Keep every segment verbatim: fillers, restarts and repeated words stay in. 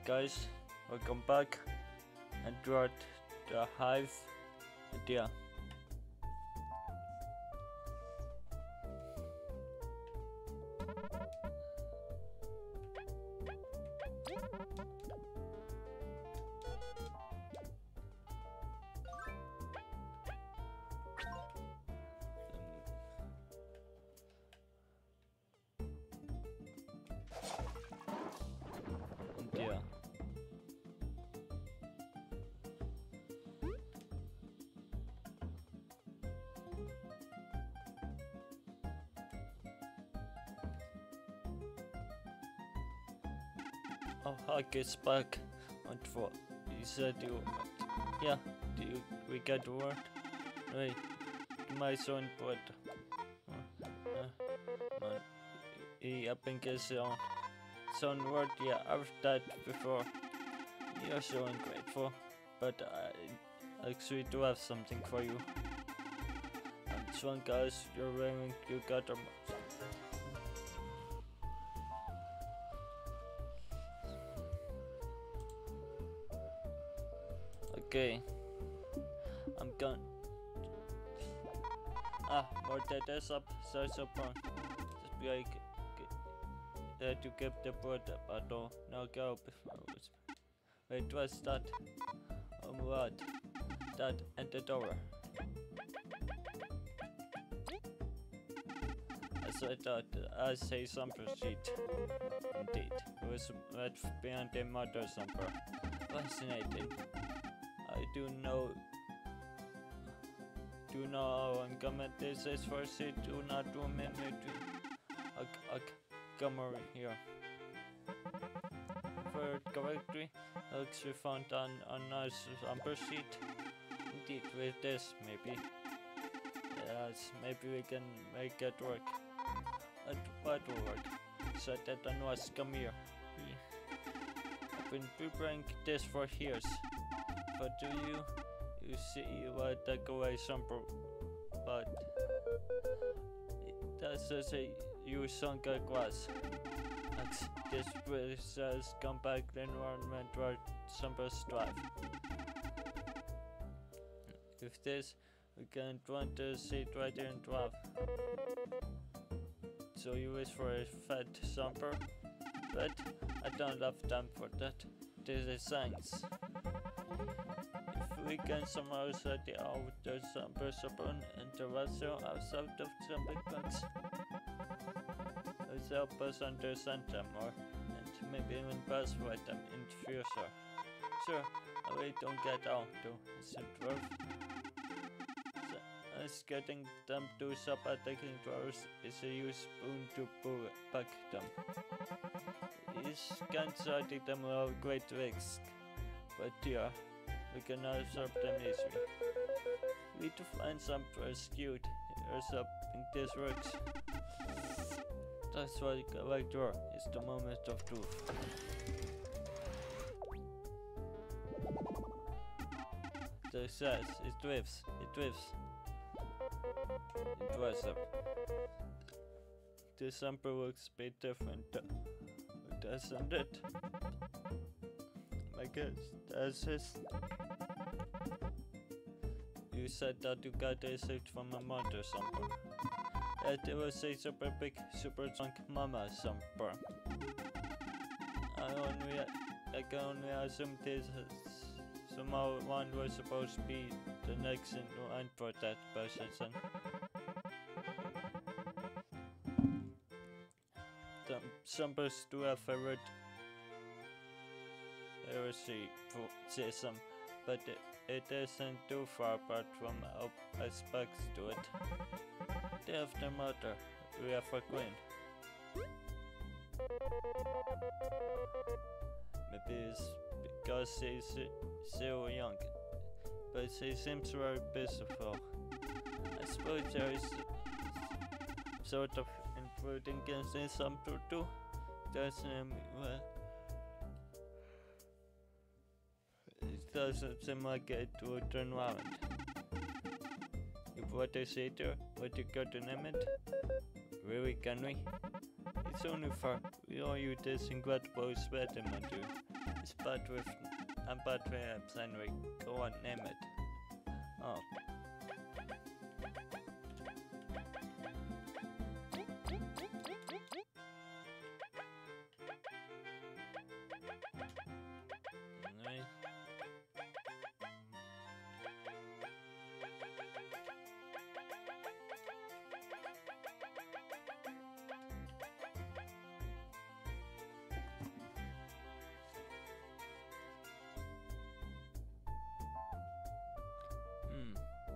guys, welcome back and we're at the Hive idea. India. Oh, Hug is back. What for? You said you. Yeah, do you, we get the word? Wait, my son put. Uh, uh, man, he up in his own. Son word, yeah, I've died before. You're so ungrateful, but I actually do have something for you. And this one, guys, you're wearing, you got a. Okay, I'm gone. Ah, more dead is up, so so fun. Just be like. Uh, to keep the board battle. Now go before I was. Wait, what's that? Oh, what? That and the door. As I thought, I say some proceed. Indeed, it was right behind the mother somewhere. Fascinating. I do know. Do know how uncommon this is for it. Do not do memory to. Ugh, ugh. Come over here. For correctly, looks we found on a nice amber sheet. Indeed, with this, maybe. Yes, maybe we can make it work. It what will work? So that I know us come here. I've been preparing this for years. But do you, you see what take away some pro but that's just a you sunk a glass. This says compact environment where some strive. With this, we can want to sit right here and drive. So you wish for a fat sumper, but I don't have time for that. This is science. If we can somehow set the outer sumper upon and the rest outside of some big bugs. Let's help us understand them more, and maybe even persuade them in the future. Sure, I really don't get out though, isn't it worth? So, us getting them to stop attacking drawers is a use spoon to pull back them. It's consider them of great risk, but yeah, we can absorb them easily. We need to find some rescued or something this works. That's why the correct door is the moment of truth. The says it drifts, it drifts. It was up. The sample works a bit different, doesn't it? I guess that's it. You said that you got a search from a mother sample. It was a super big, super drunk mama somewhere. I only, I can only assume this somehow one was supposed to be the next in line for that person. The, some person do have favorite heresy system, but it, it isn't too far apart from our aspects to it. They have the mother, we have a queen. Maybe it's because she's so young, but she seems very peaceful. I suppose there is sort of intruding in some too. Doesn't um, well, it doesn't seem like it would turn around. If what I say there, what you got to name it? Really, can we? It's only fair. We owe you this incredible sweat, Matu. spot with a bad perhaps and we go and name it. Oh. Anyway. Hmm.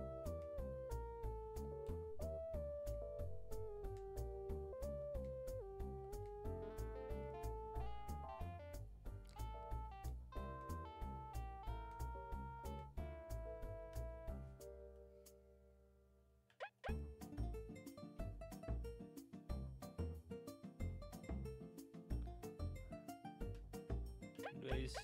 Anyways.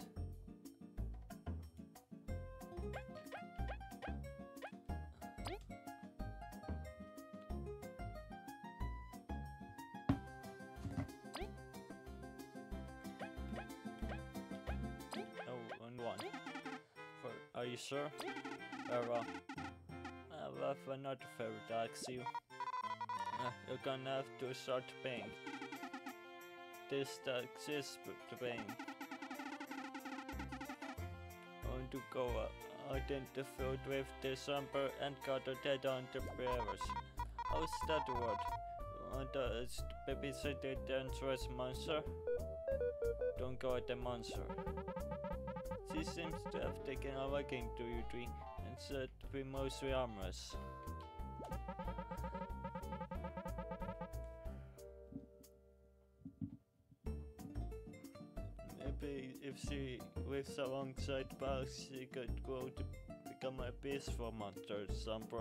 Oh, and one. For, are you sure? Very well. I'll have another favor to ask you. Uh, you're gonna have to start paying. This tax is to paying. I want to go uh, out in the field with December and got a dead on the bearers. How's that word? You want us to babysit the dangerous monster? Don't go at the monster. She seems to have taken a liking to you three and said to be mostly harmless. Maybe if she lives alongside Bugs, she could grow to become a peaceful monster, Samper.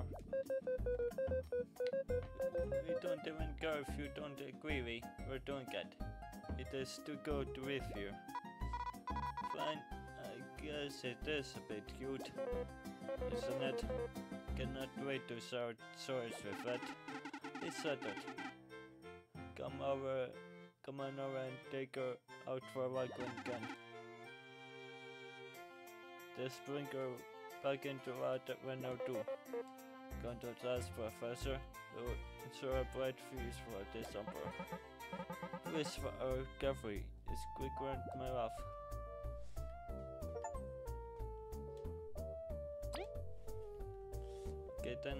We don't even care if you don't agree, we we're doing it. It is too good to live here. Fine, I guess it is a bit cute, isn't it? Cannot wait to start stories with it. He said it. Come over, come on over and take her out for a walk when you can. Just bring her back into water when or two. Contact us, Professor. We'll ensure a bright fuse for this Emperor. Please for our recovery is quicker and my love. Okay then.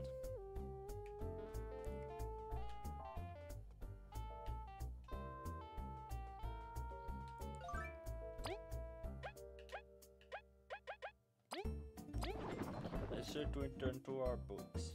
I should return to our books.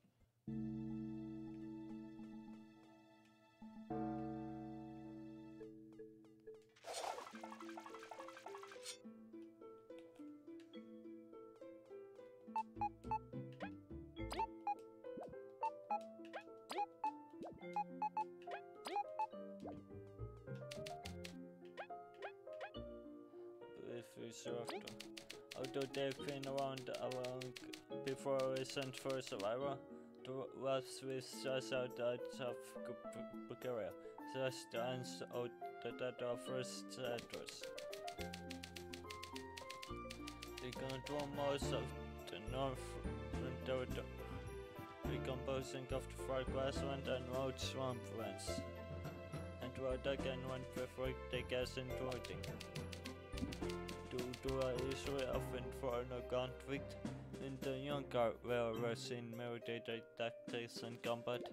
If we survived, although they've been around along before we sent for survivor, the wasps with just outside of Bulgaria, just stands out that offers settlers. They control most of the north territory, recomposing of the far grassland and road swamplands, and what again one prefer they gas into hunting. Due to a history of internal conflict, in the younger were worse in military tactics and combat.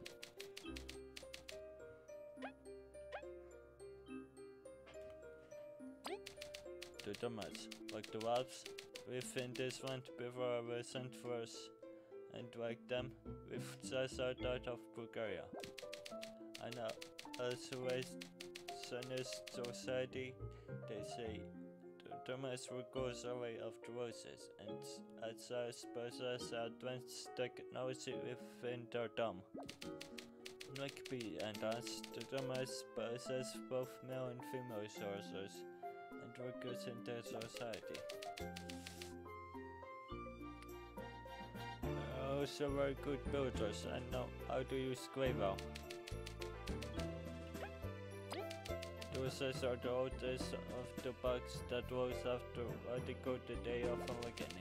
The Thomas, like the wolves, within this one before we sent first, and like them, with just outside of Bulgaria. And uh, as a Sunnis society, they say Thomas goes away of the roses and as I possess advanced technology within their dome. Like B and us, the Thomas possess both male and female sorcerers and workers in their society. They're also very good builders and know how to use Gravel. To Versus are the oldest of the bugs that rose after Article the day of Allegheny.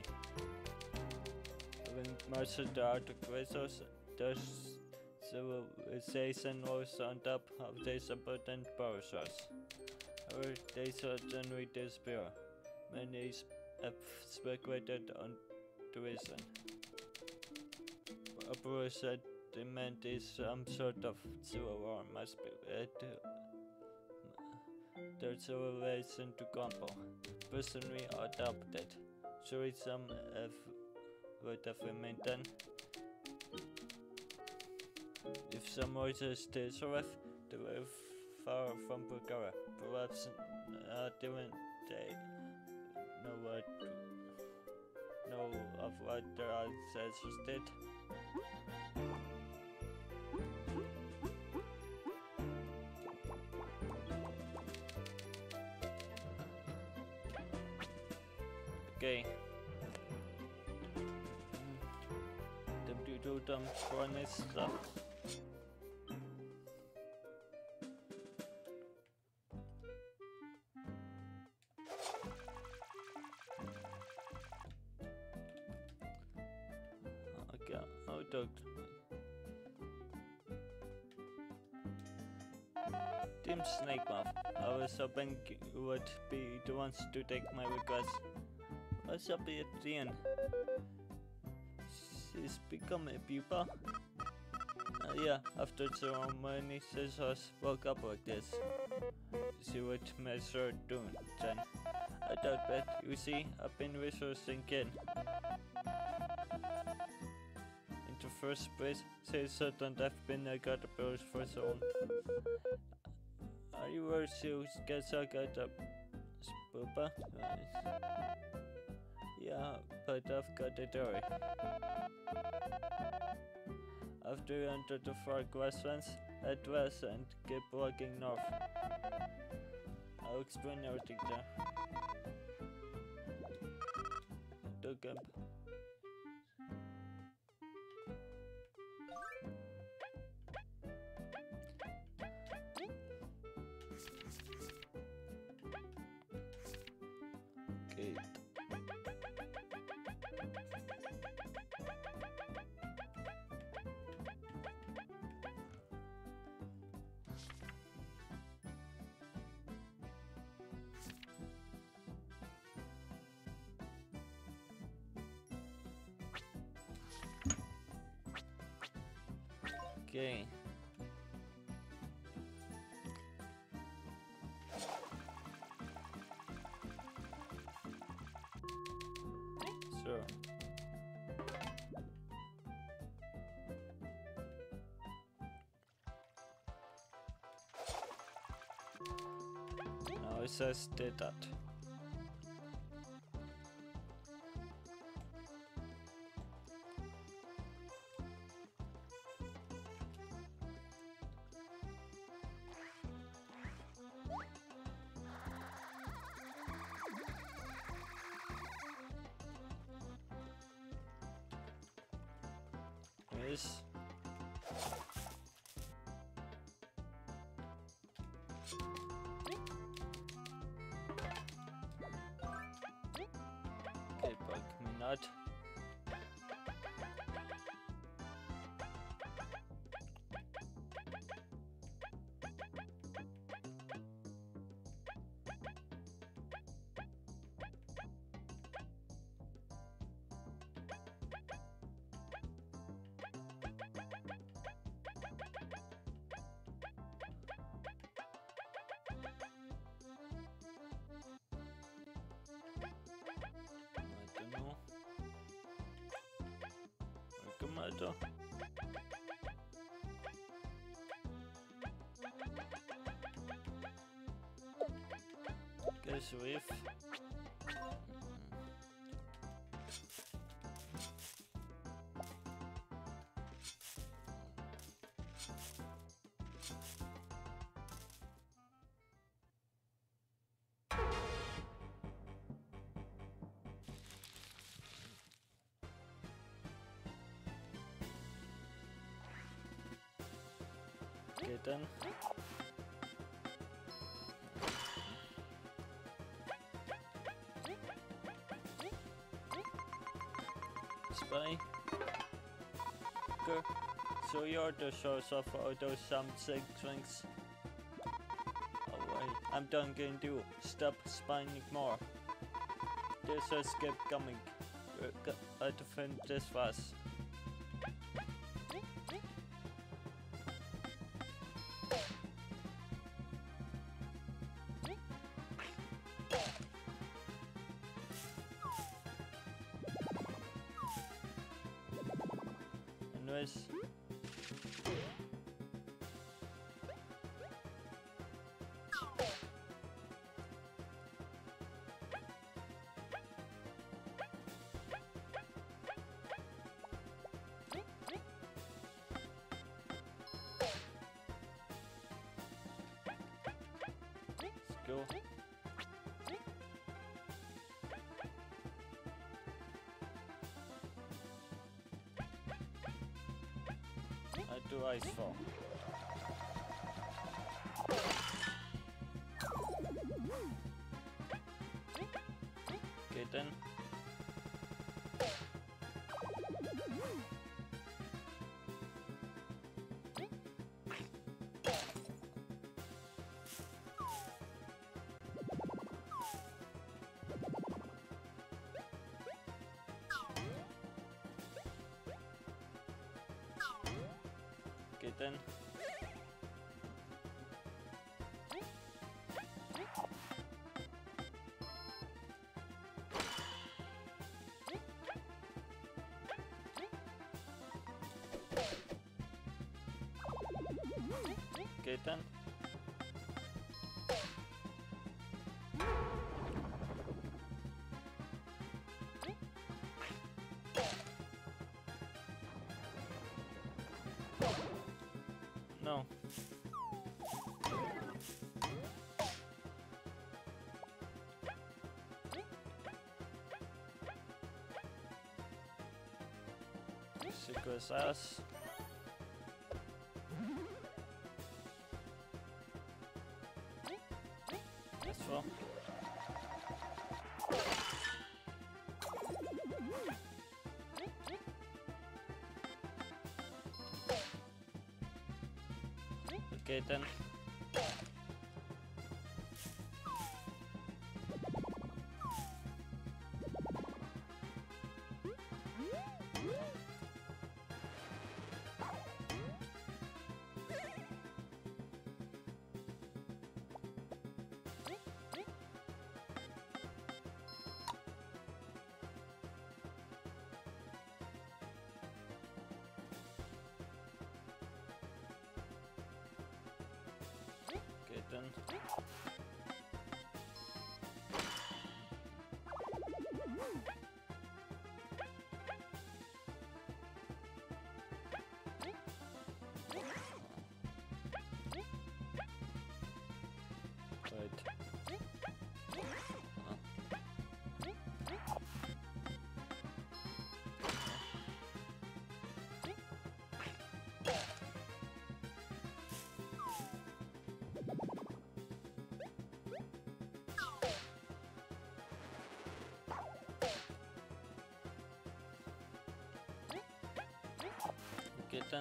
When most of the articles, the civilization was on top of this abundant power source. However, they suddenly disappear. Many have speculated on the reason. Opera said the meant is some sort of civil war must be led to their civilization to crumble. Personally, I doubt it. Surely some have would have remained then. If some voices to survive, they were far from Bulgaria. Perhaps not even they know what know of what their ancestors did. Okay. Them to do them funny stuff. Okay, oh dog. Team Snakemouth, I was hoping you would be the ones to take my request. What's up at the end? She's become a pupa? Uh, yeah, after the ceremony, Scissors woke up like this. She would measure doom, then. I doubt that, you see, I've been resourcing in. In the first place, Scissors don't have been a caterpillars for so long. Are you worried she'll get stuck at the pupa? Yeah, but I've got a theory. After you enter the far grasslands, head west and keep walking north. I'll explain everything there. The camp. Okay. Okay. Sure. Now it says did that. Yes. Okay, bug me not. Alter. Guess with okay then. Spy. Go. So you're the source of all those something things. Alright, I'm done going to stop spying more. There's a skip coming. We're going to finish this fast. Anyways. Let's go. I do ice fall. Okay then. Okay then. Okay then. No. Secret ass. That's well. Okay then. Okay then. Right. Okay then.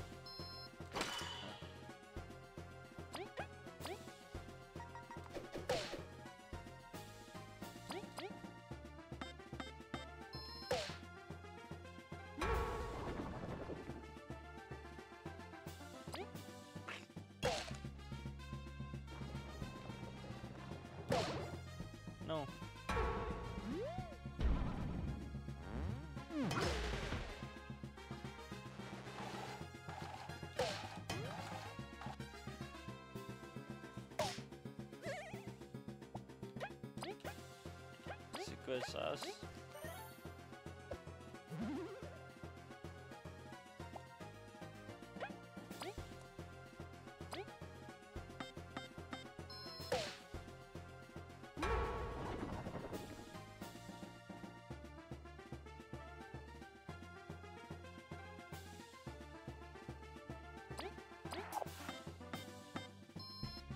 No. Secret sauce.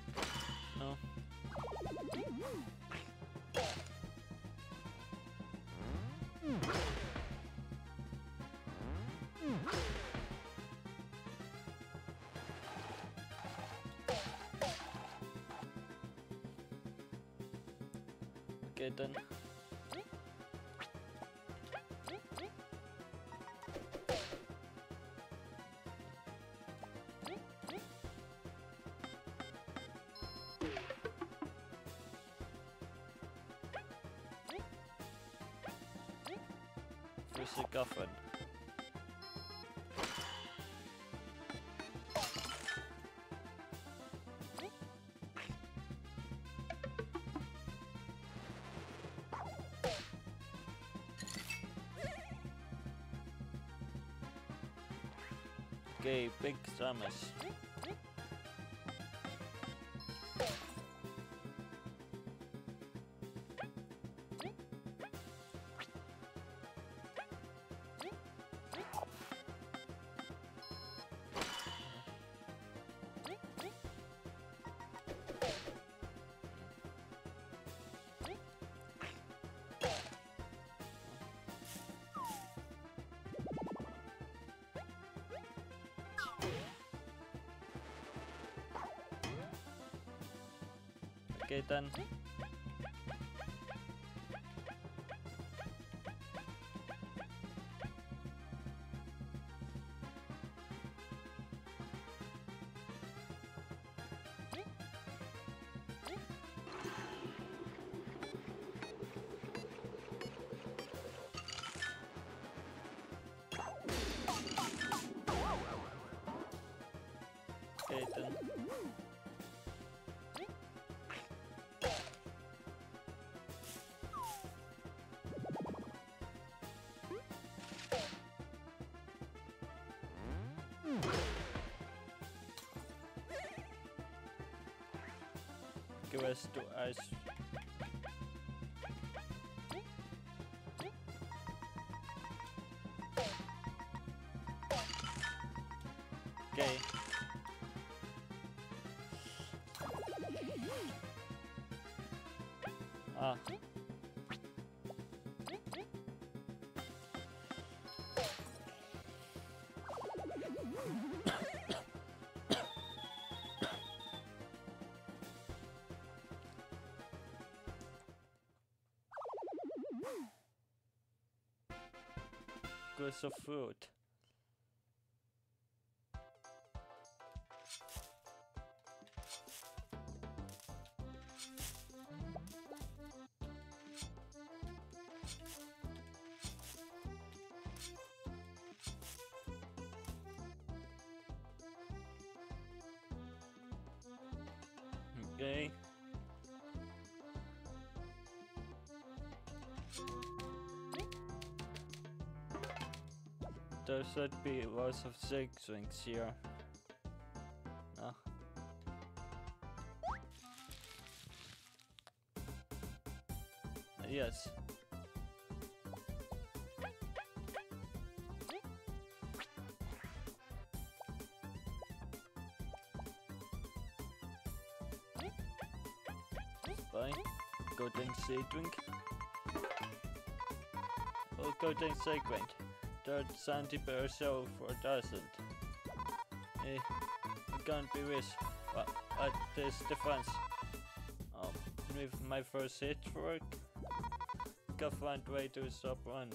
No. Okay dann. Flüssiger Fun. Okay, big Samus. Okay dann. Okay dann. Gewest du Eis. Okay. Ah. Goes of food. Okay. There should be lots of zigzags here. Ah. Yes. Fine. Golden Sea Drink. Oh, Golden Sea Drink. That's seventy percent for a dozen. Eh, it can't be wish. But at this defense. Um, with my first hit work, can find way to stop one.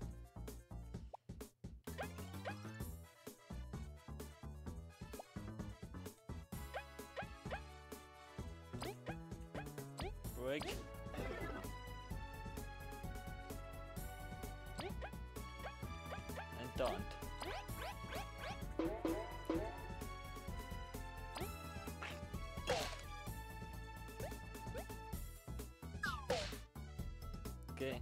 Break. And don't. Okay.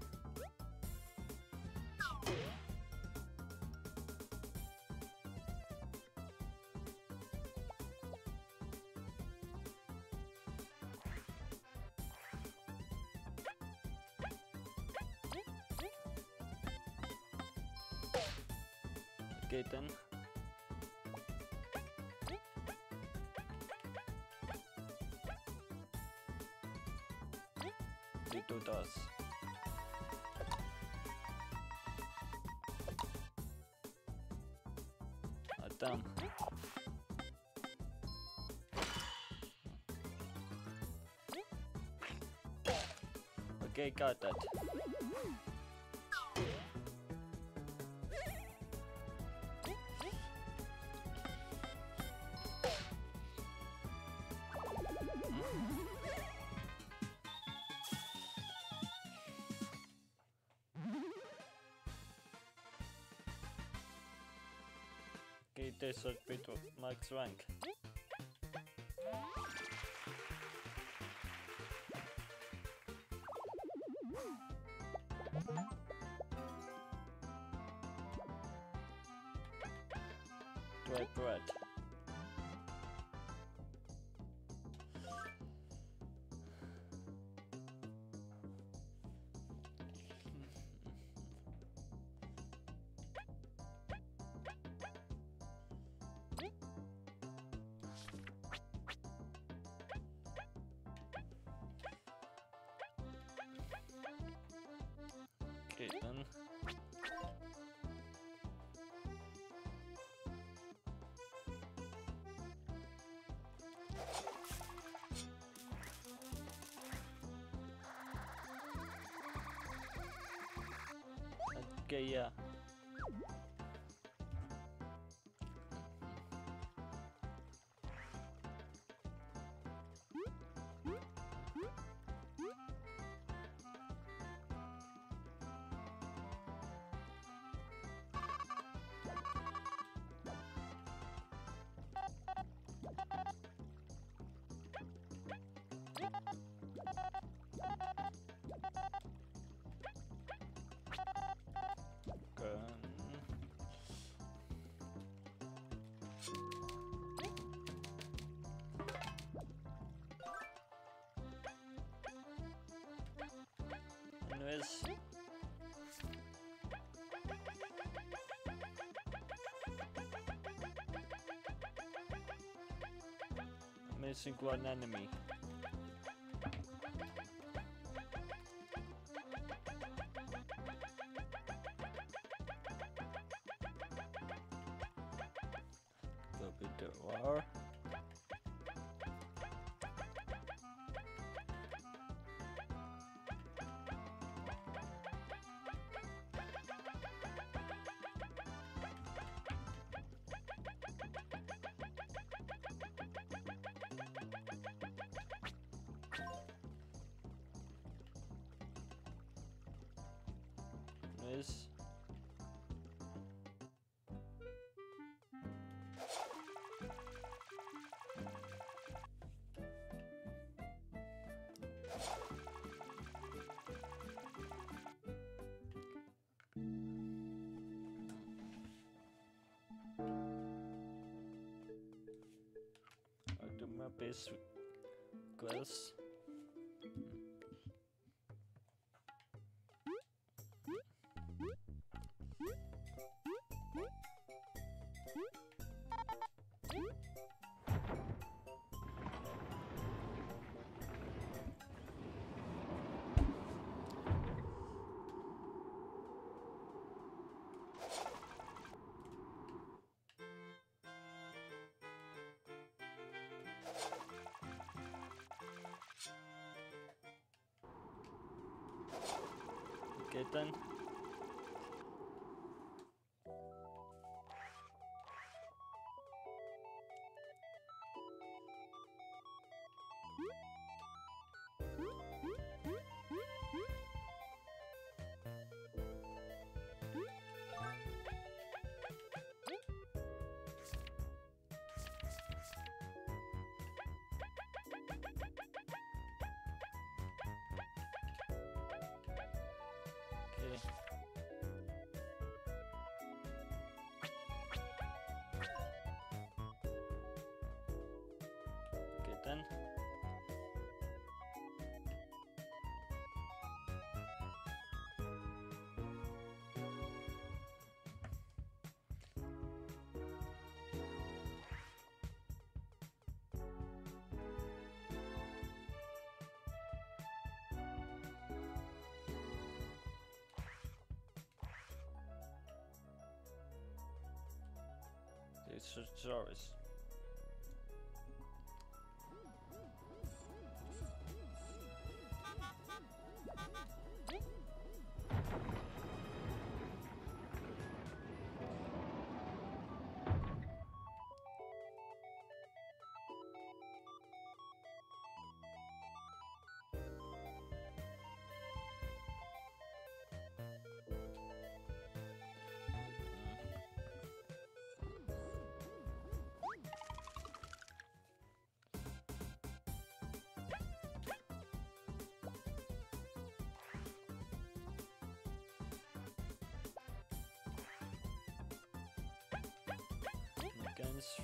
Okay then. We do this. Ah, damn. Okay, got that. Okay, this should be to max rank. Bread, bread. Okay, then. Okay, yeah. Anyways, missing one enemy. Go bit the war. Nice. I'll do my best with quests. Okay then. Okay. Okay then. It's just Joris.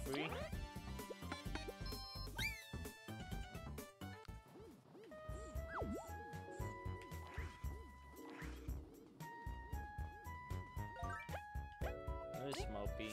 free. There's Mopey.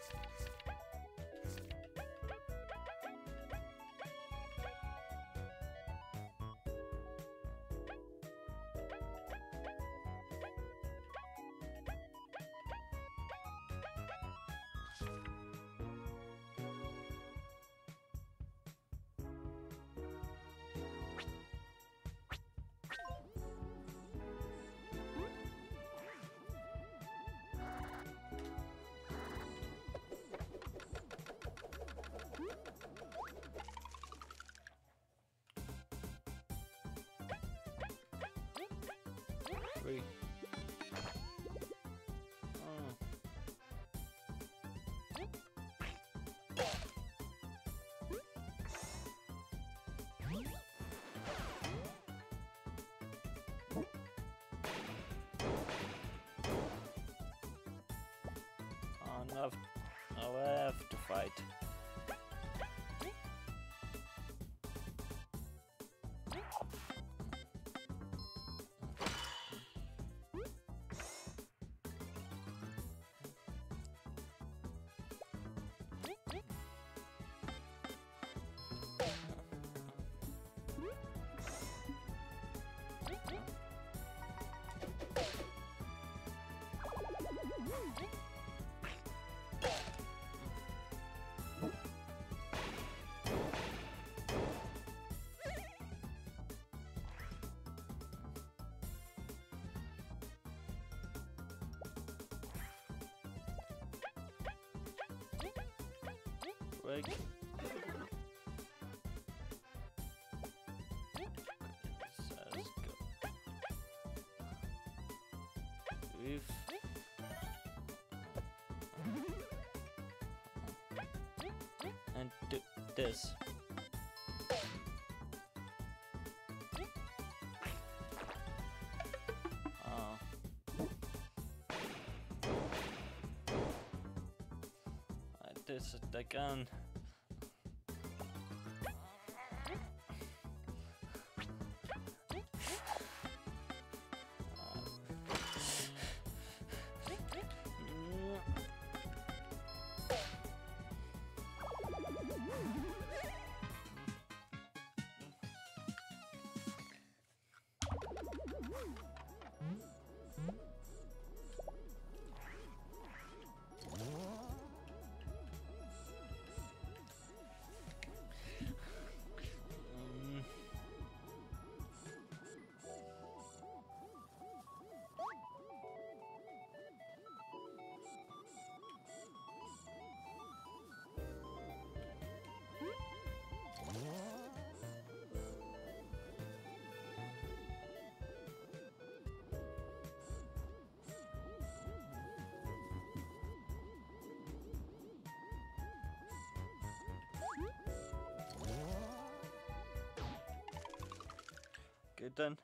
Free. Oh. Oh, no, oh, I have to fight. Break. Let's go. If and do this. Oh. This is the gun. Good then.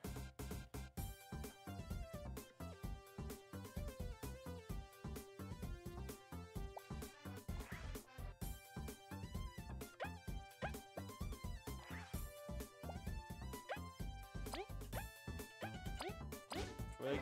Break.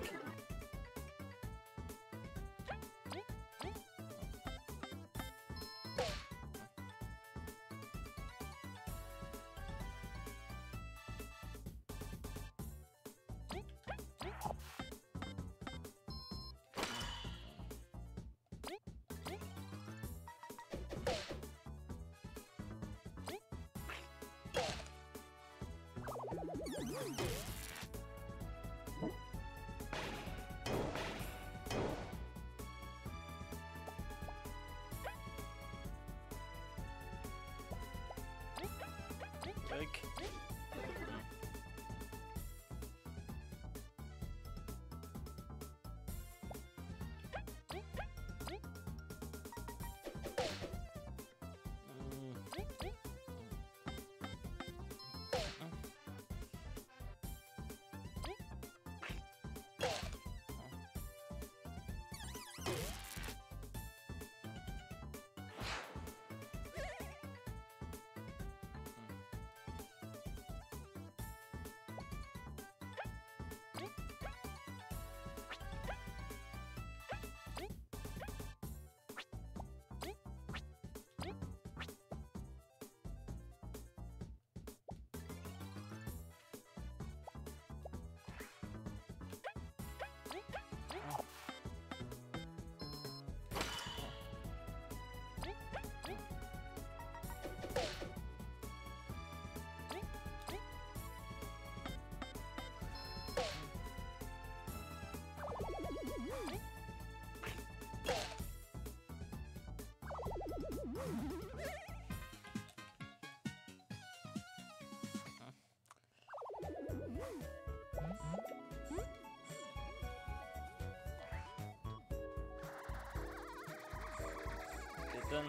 then.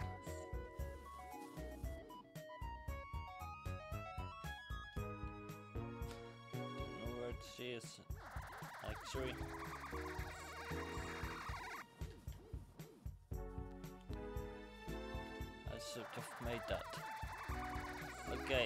Don't know where she is, actually. I should have made that. Okay.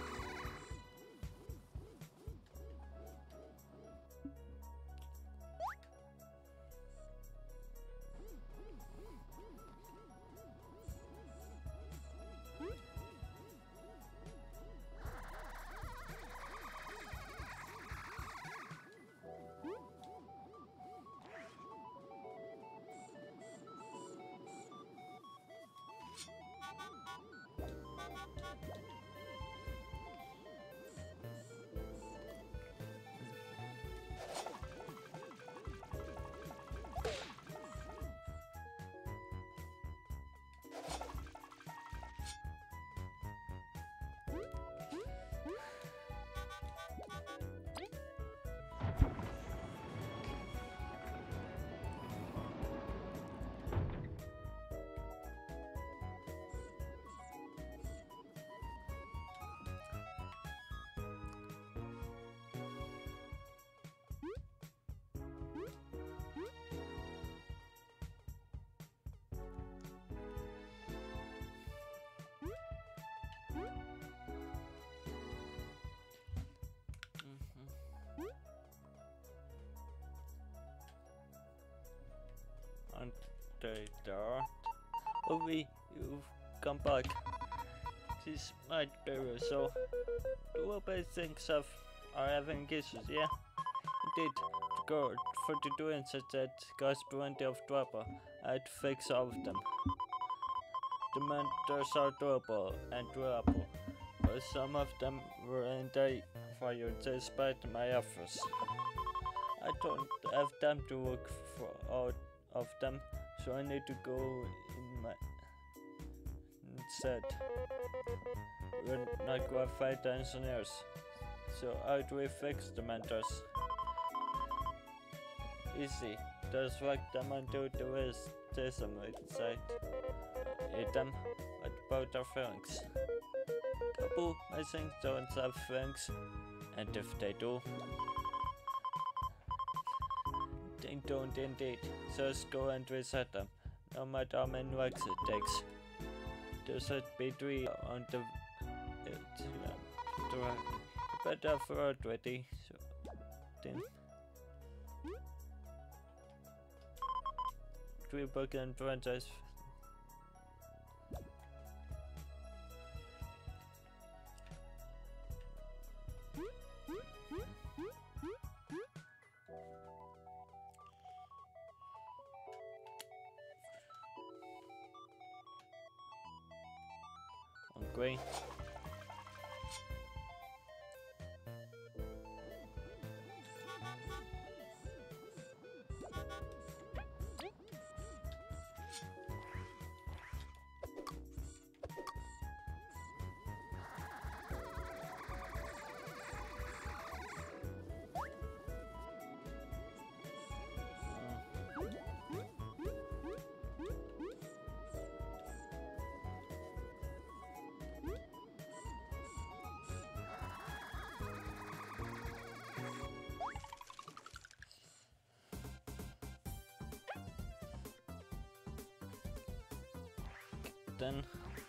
And they there. Oh, we, you've come back. This might be so. Two of my things have are having issues, yeah? Indeed, the girl for the doing such that caused plenty of trouble. I had to fix all of them. The mentors are durable and durable, but some of them were in the fire despite my efforts. I don't have time to look for all of them, so I need to go in my instead. We're not going to fight the engineers, so how do we fix the mentors? Easy, just lock them onto the waste system inside. Eat them with both our feelings. Couple, my things don't have feelings, and if they do, they don't indeed. Just go and reset them, no matter how many likes it takes. There should be three on the it, uh, track. Better for it ready. So then three broken franchise. Great. Then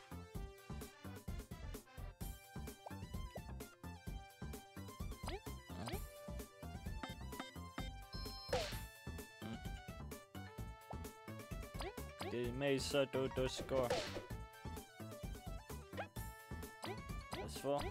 they may settle the score. As for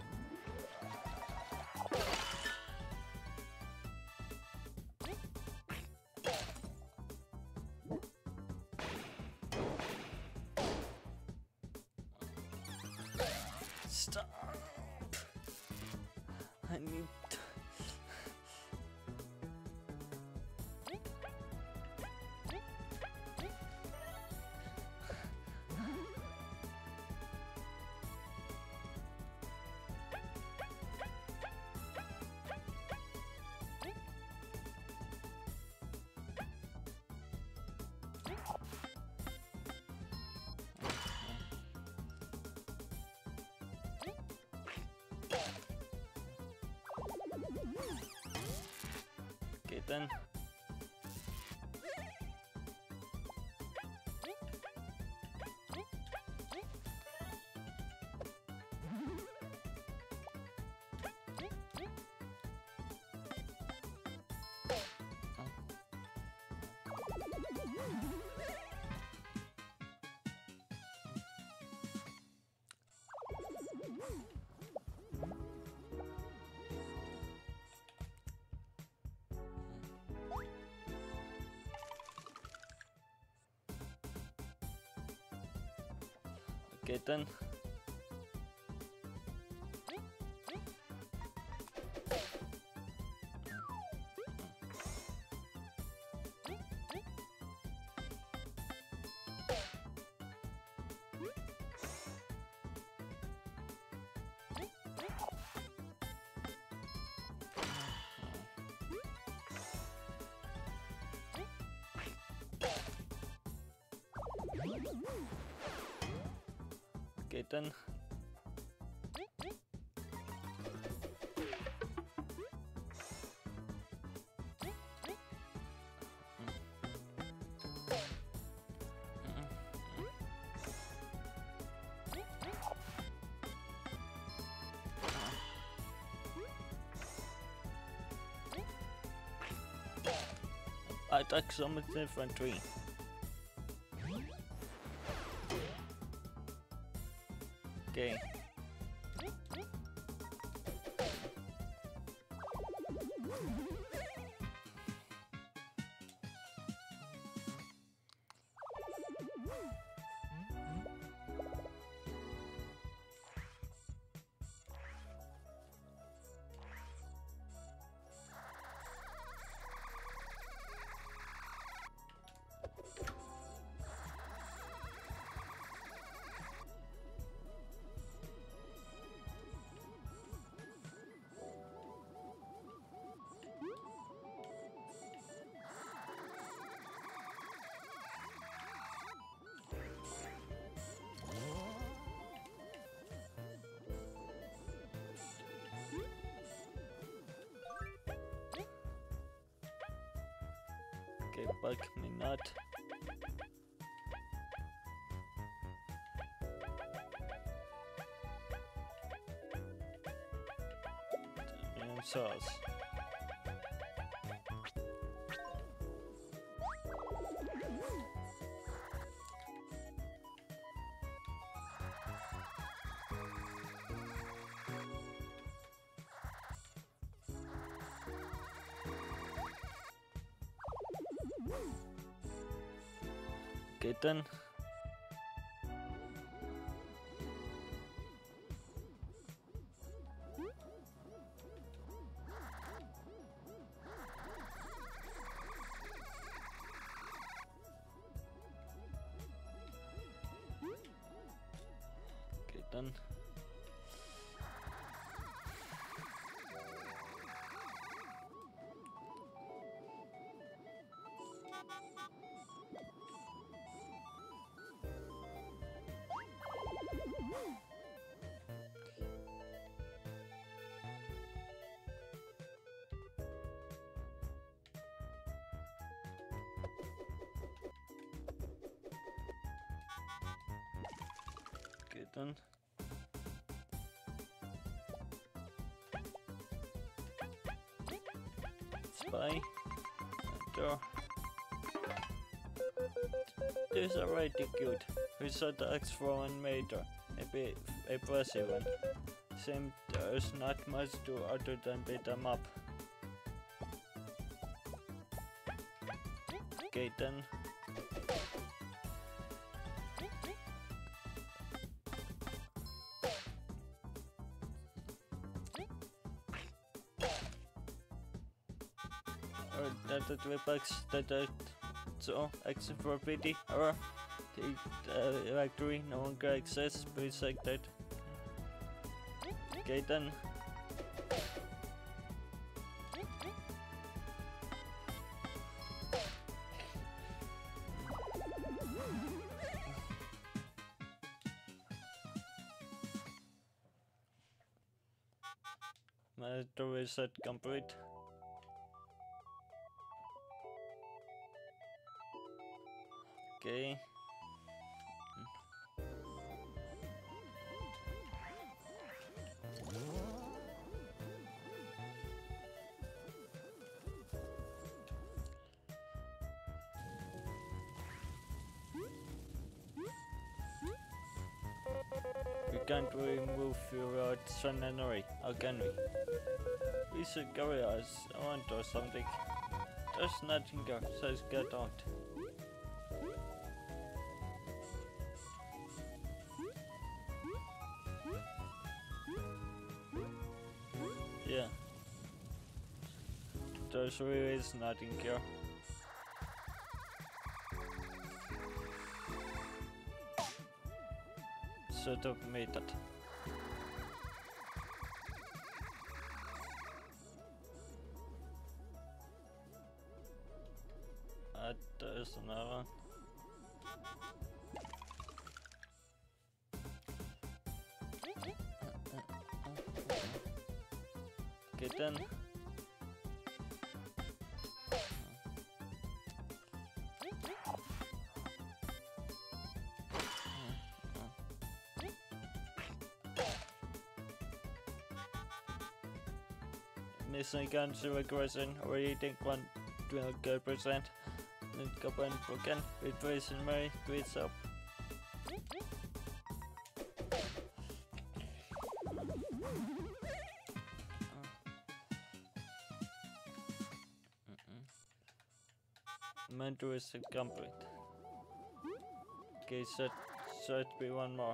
stop. I need then. Okay then. Okay then. I took some infantry. Okay. Okay, bug me not. And sauce. Okay then. Okay then. Okay then. Spy. Enter. This is already good. We saw the X foreign major. Maybe a impressive one. Same, there's not much to other than beat them up. Okay then. Or that the three bucks that are so action for pity or the uh, factory no longer exists, please like that. Okay then. My reset complete. Okay. We can't really move without Sun and Ori, how can we? We should go as I want or something. There's nothing here, so let's get out. Yeah. There's really is nothing here. Should have made that. Uh, there's another one. Okay then. Missing guns to aggression, or eating one twenty percent. Then Copan broken, replace and Mary, great up. Mentor is complete. Okay, so should be one more.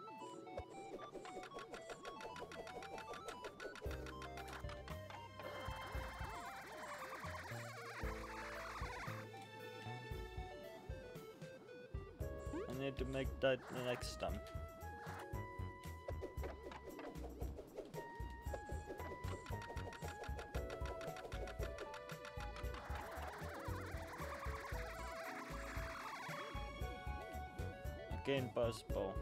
I need to make that the next time. Again, possible.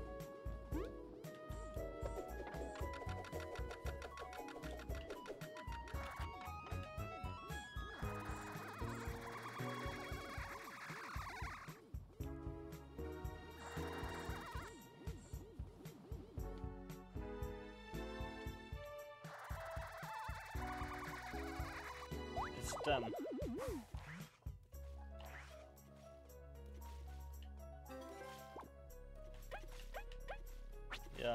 It's done. Yeah.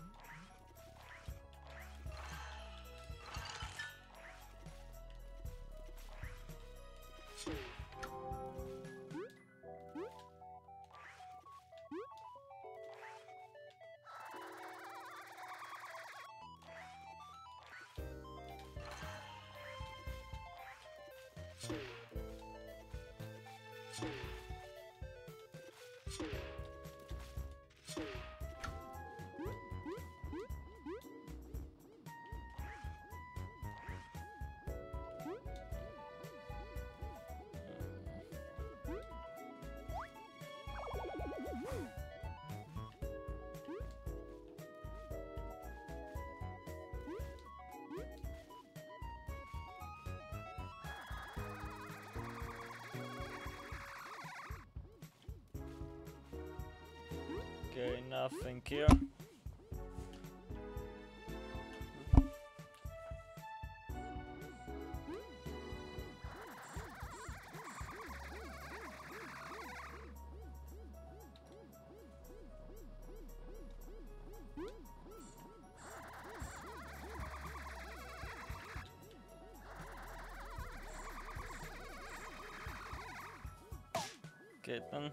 Okay, nothing here. Okay then.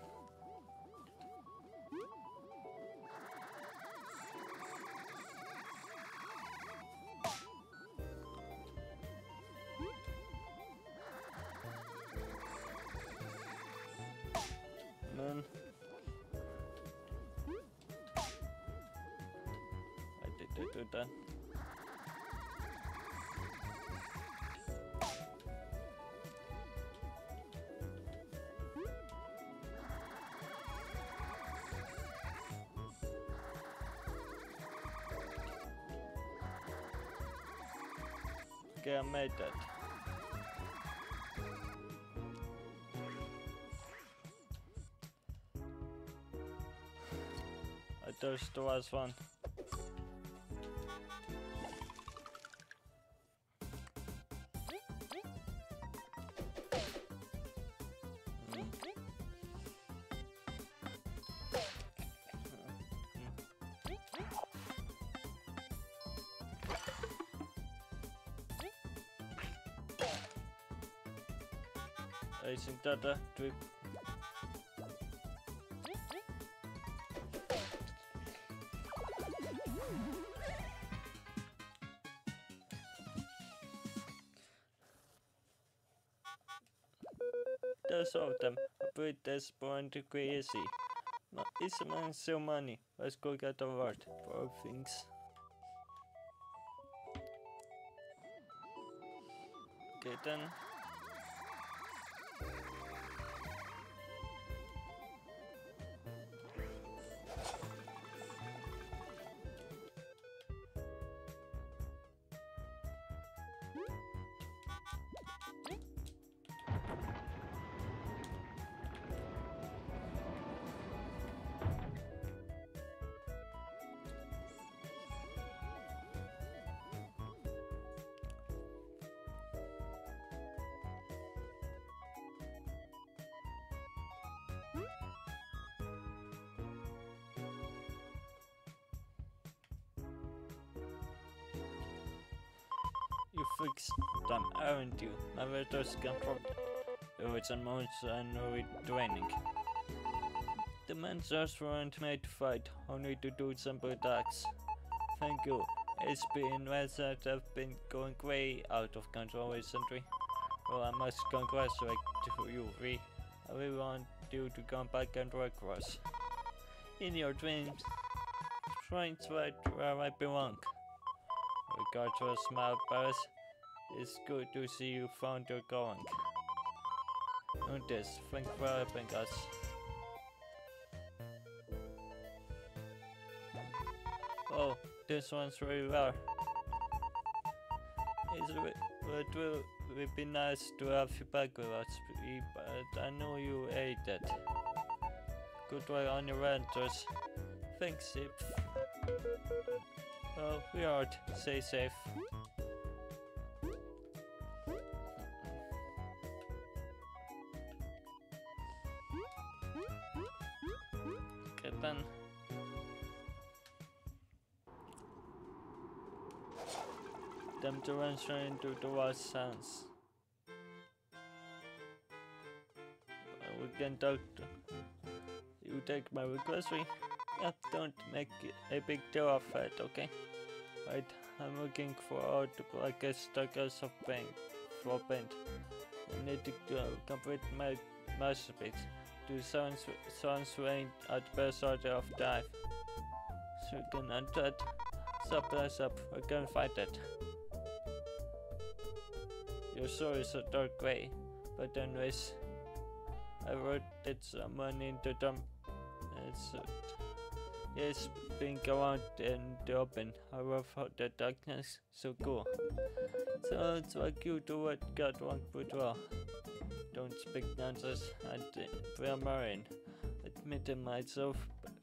Then I did I do that. Okay, I made that. there's the last one. Isn't that a trick? There's all of them. I put this born to crazy. Is man so money? Let's go get the word for things. Okay then. You fixed them, aren't you? My letters come from it's a monster and with training. The monsters weren't made to fight, only to do simple tasks. Thank you. S P and Wizard have been going way out of control recently. Well, I must congratulate you, Ree. I really want you to come back and work for us. In your dreams, train's right where I belong. Regardless, my Paris, it's good to see you found your calling. Notice, thank you for helping us. Oh, this one's really rare. It's re it will be nice to have you back with us, but I know you ate it. Good work on your renters. Thanks, Sip. Oh, we are. Stay safe. Okay then. Them to run straight into the wild sands. We can talk to you. Take my request, we yeah, don't make a big deal of it, okay? Right, I'm looking for all the blackest stickers of paint for paint. I need to uh, complete my masterpiece. Do sounds sounds rain at the best order of time. So we can enter it. Stop us up, we can fight it. Your story is a dark gray, but anyways, I wrote it someone into them. It's uh, yes, being around in the open. I love the darkness, so cool. So it's like you do what God wants pretty well. Don't speak nonsense and uh, play marine. Admit to myself.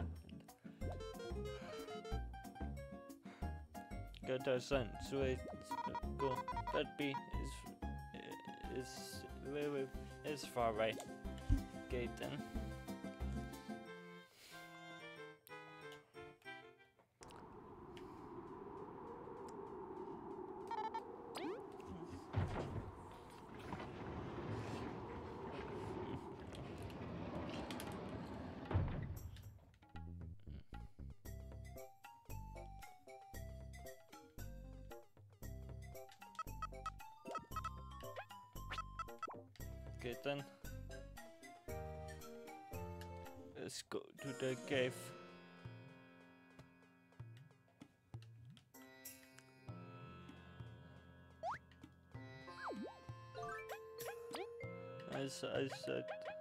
Got our son, so it's cool. That bee is is really is far away. Okay then. Okay then. Let's go to the cave. As I said,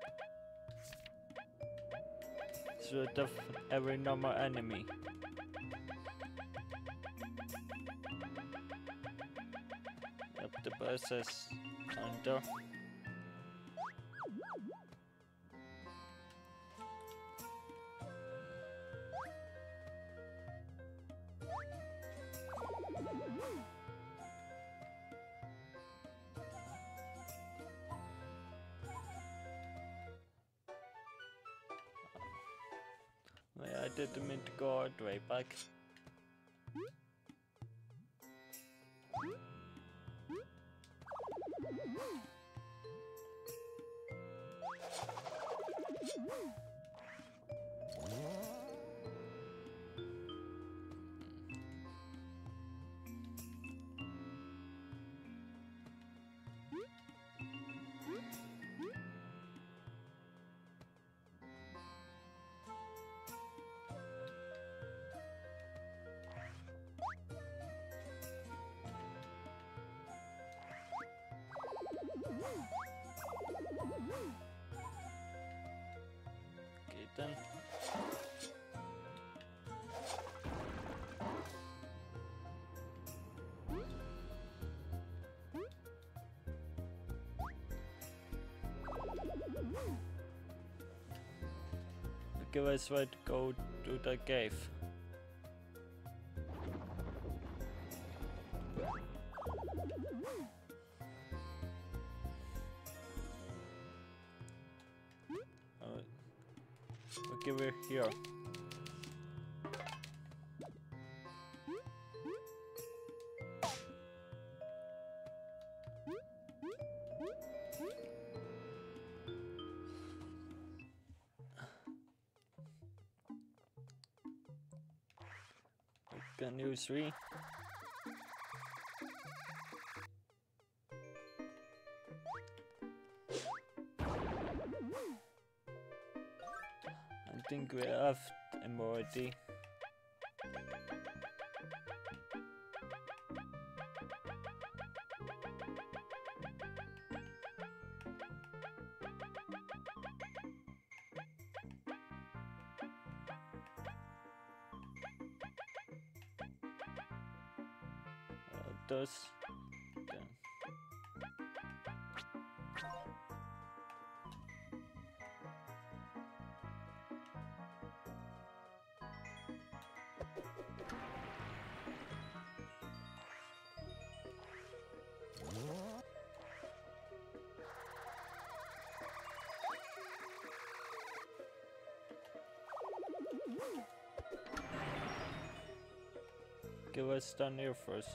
sort of every normal enemy. Yep, the process under. didn't mean to go all the way back. Okay then. Okay, let's try to go to the cave. Okay, we're here. Can you see? I think we have them already. Uh, those. Okay. Okay, let's stand here first.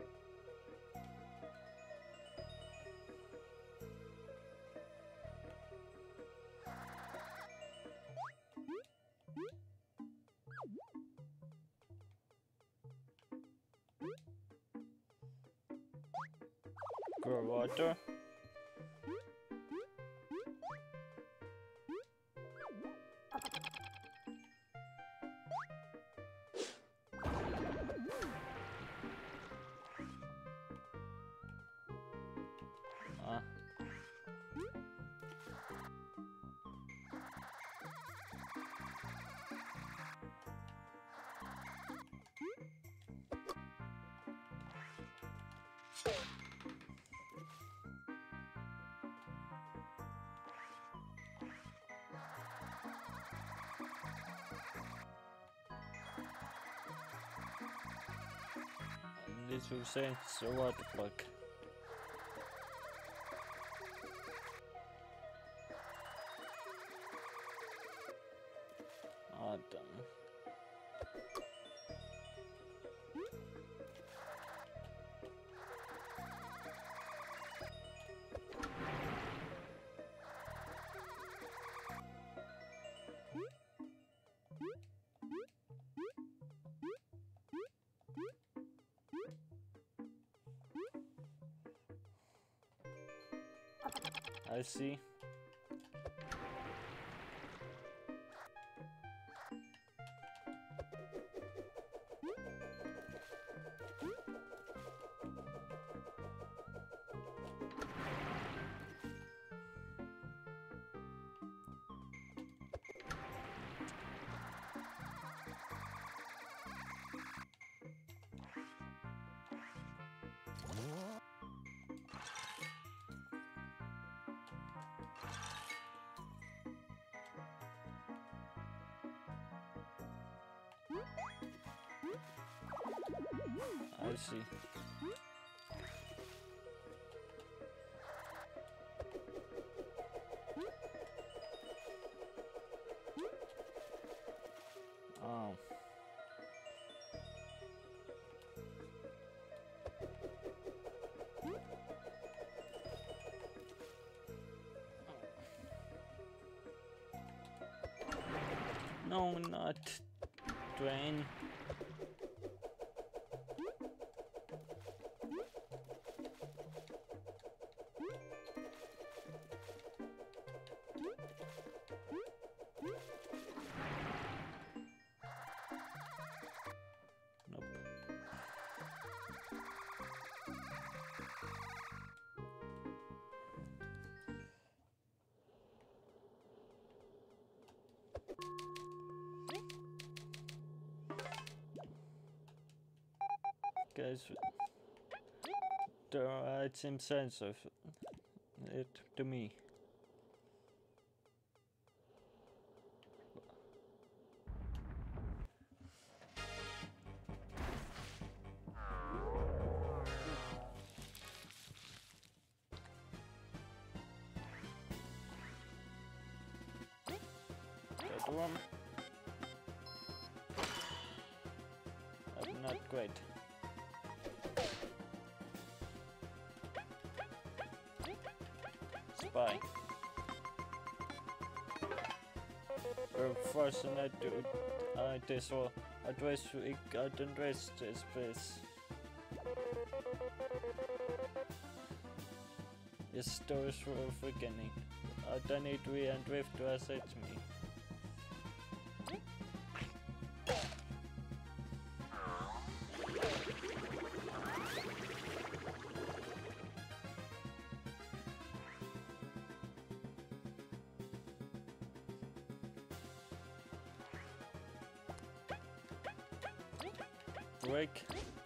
Grow water. Ah. And this will say it's a water block. Ah, damn. I see. I see. Ah. No, not train. Nope. Guys, there are some sense of it to me. That one. But not great. Spy. Fortunate to uh, this will address we got address this place. Is stores for beginning. Alternate and drift to assist me. Break.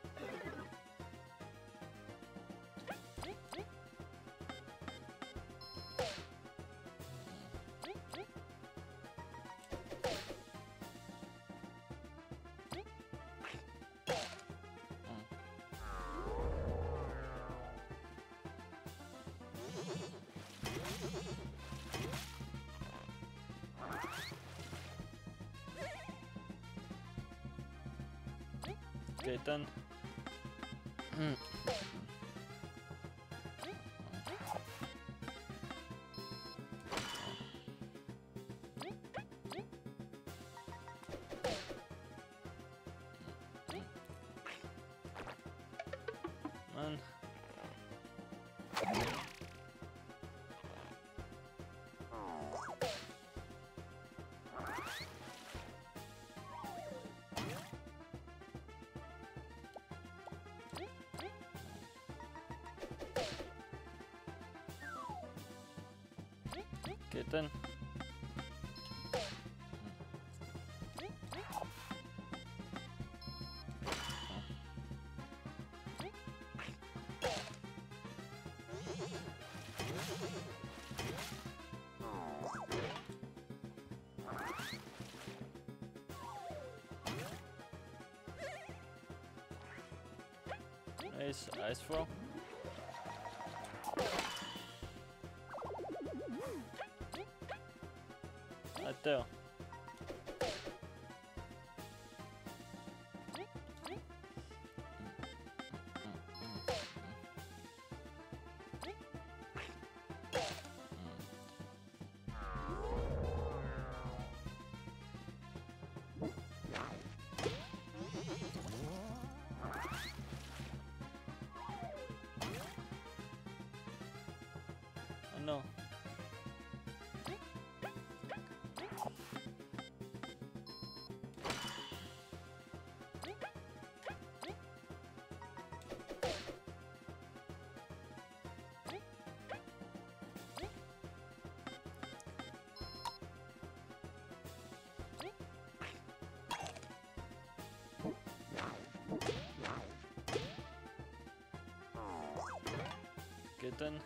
Okay, done. Mm. Man. Okay, then. Nice ice throw. Right there. Oh no. Get in.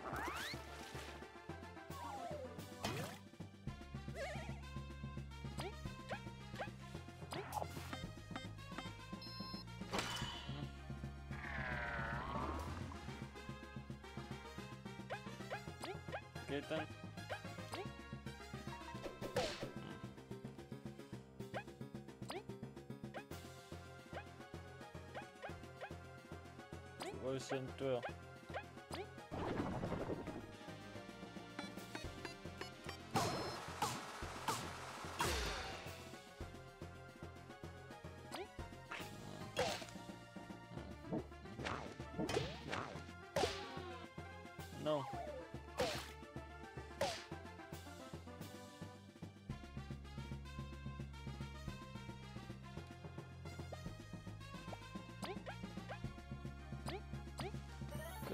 Get in. Voice into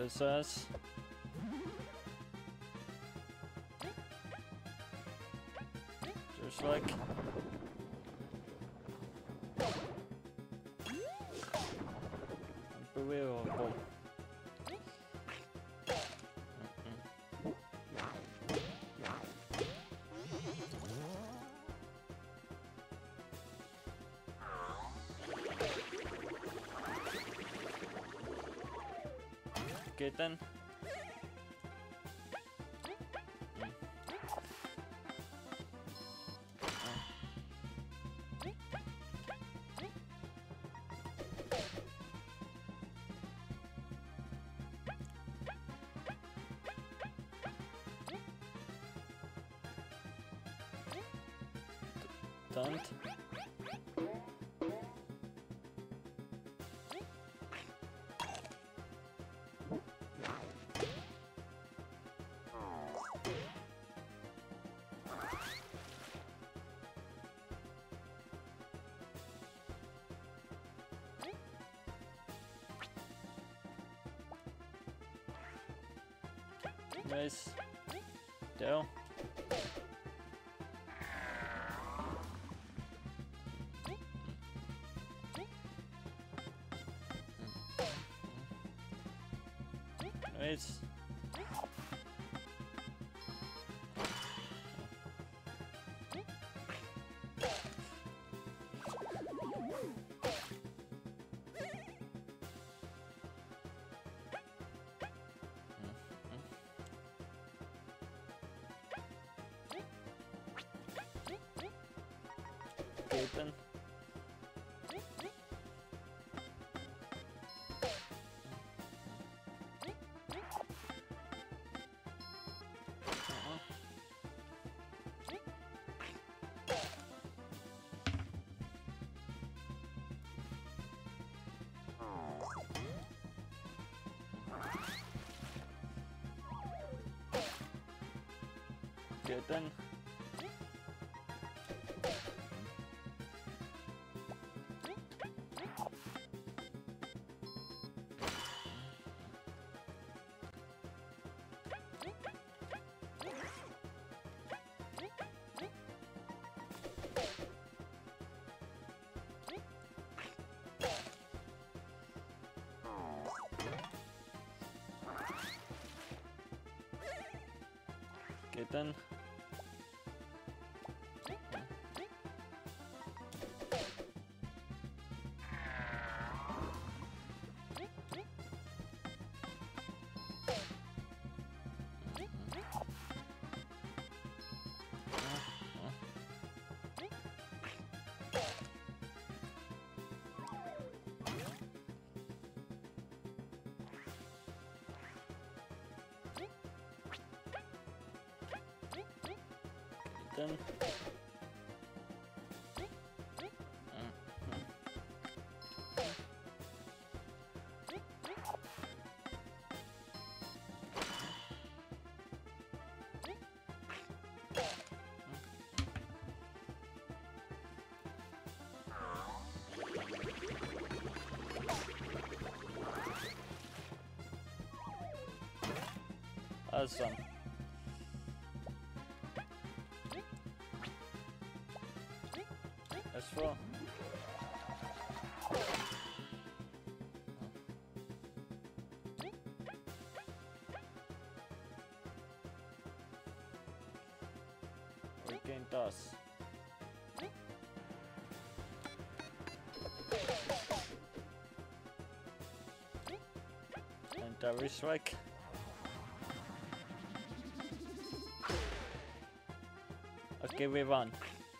Business. Just like unbelievable. Okay then. Don't. Nice. Down. Nice. Okay then. Okay then. Okay then. Then. Awesome. That's wrong. Regain dust. And Derry strike. Okay, we won.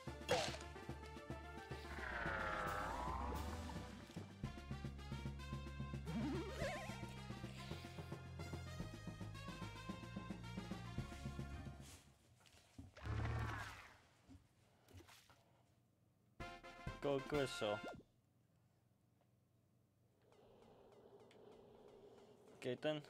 Go Gristle. Okay then.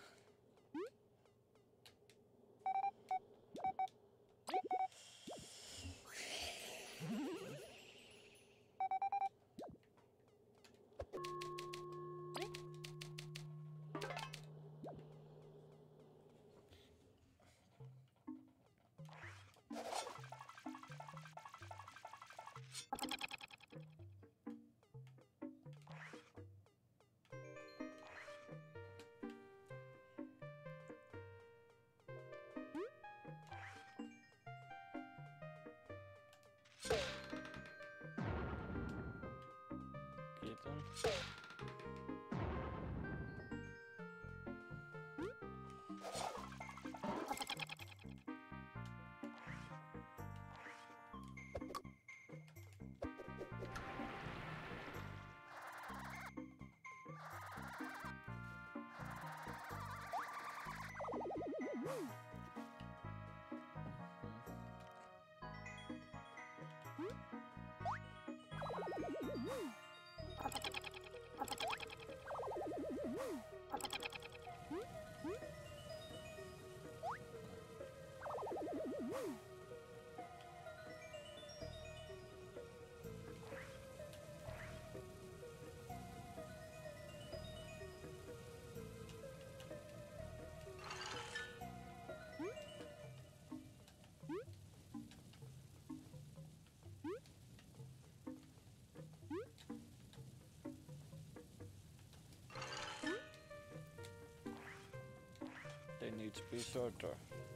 They need to be shorter.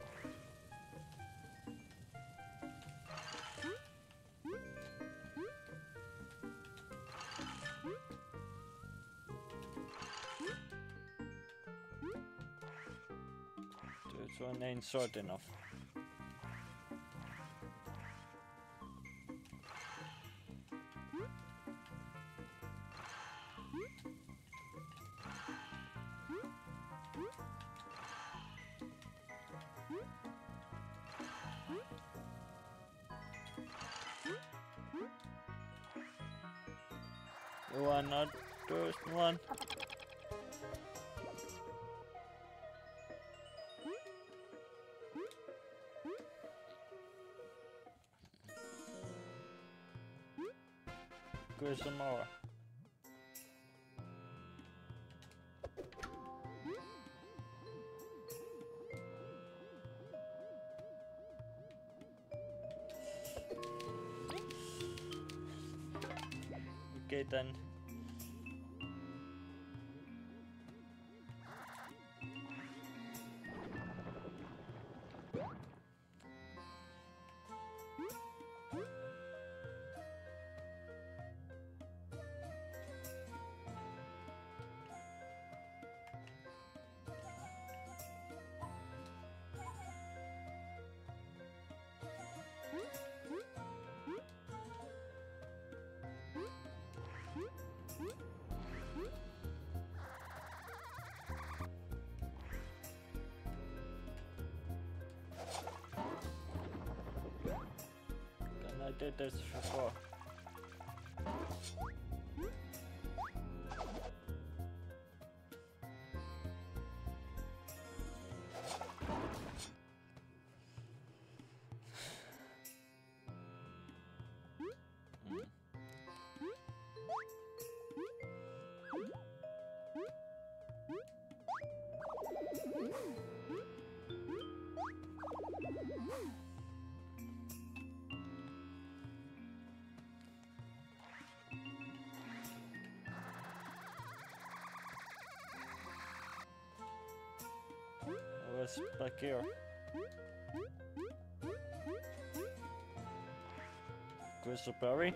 This one ain't short enough. You are not first one. Go some more. Okay then. I did this before. What's back here? Crystal Berry?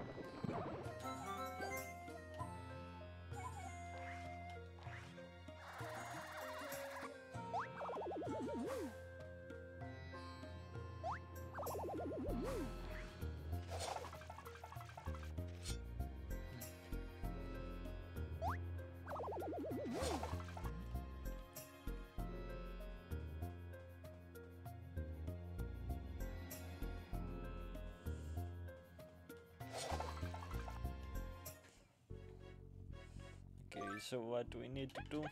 Okay, so what do we need to do?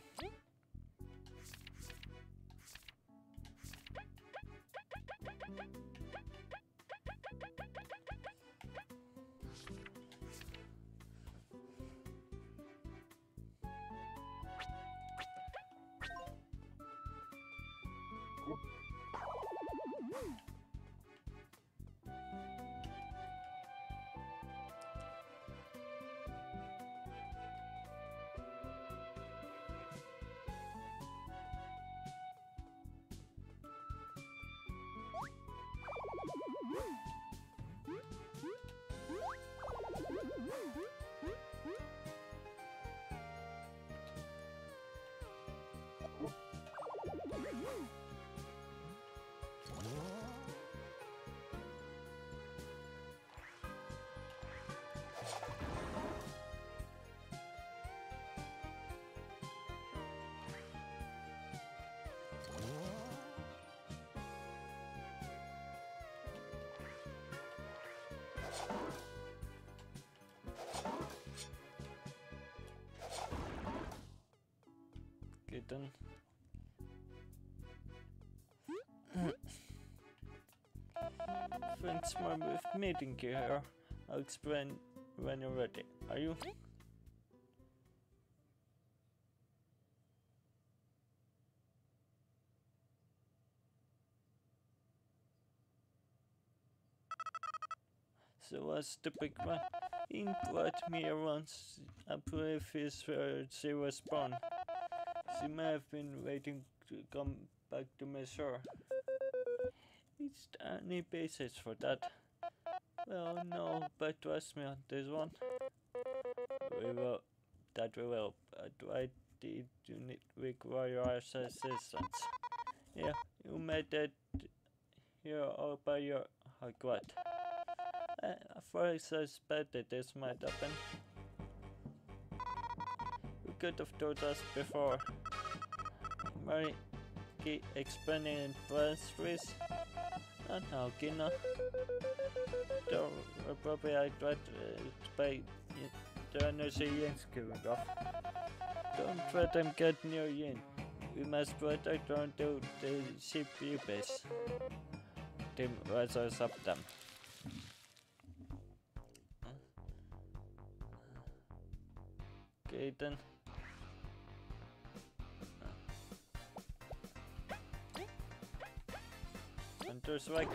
then. Friends, more with meeting you here. I'll explain when you're ready. Are you? So what's the big one? He brought me once. I believe he's where she was born. She may have been waiting to come back to me, sure. Is there any basis for that? Well, no, but trust me on this one. We will, that we will, but why did you need require our assistance? Yeah, you made it here all by your, like what? Uh, for I suspected this might happen. You could have told us before. Mary, keep explaining in pastries. And now, Gina. Don't probably I tried to by the energy Yin's giving off. Don't let them get near Yin. We must protect her until the C P U base. Team rises up them. Okay then. Hunter strike.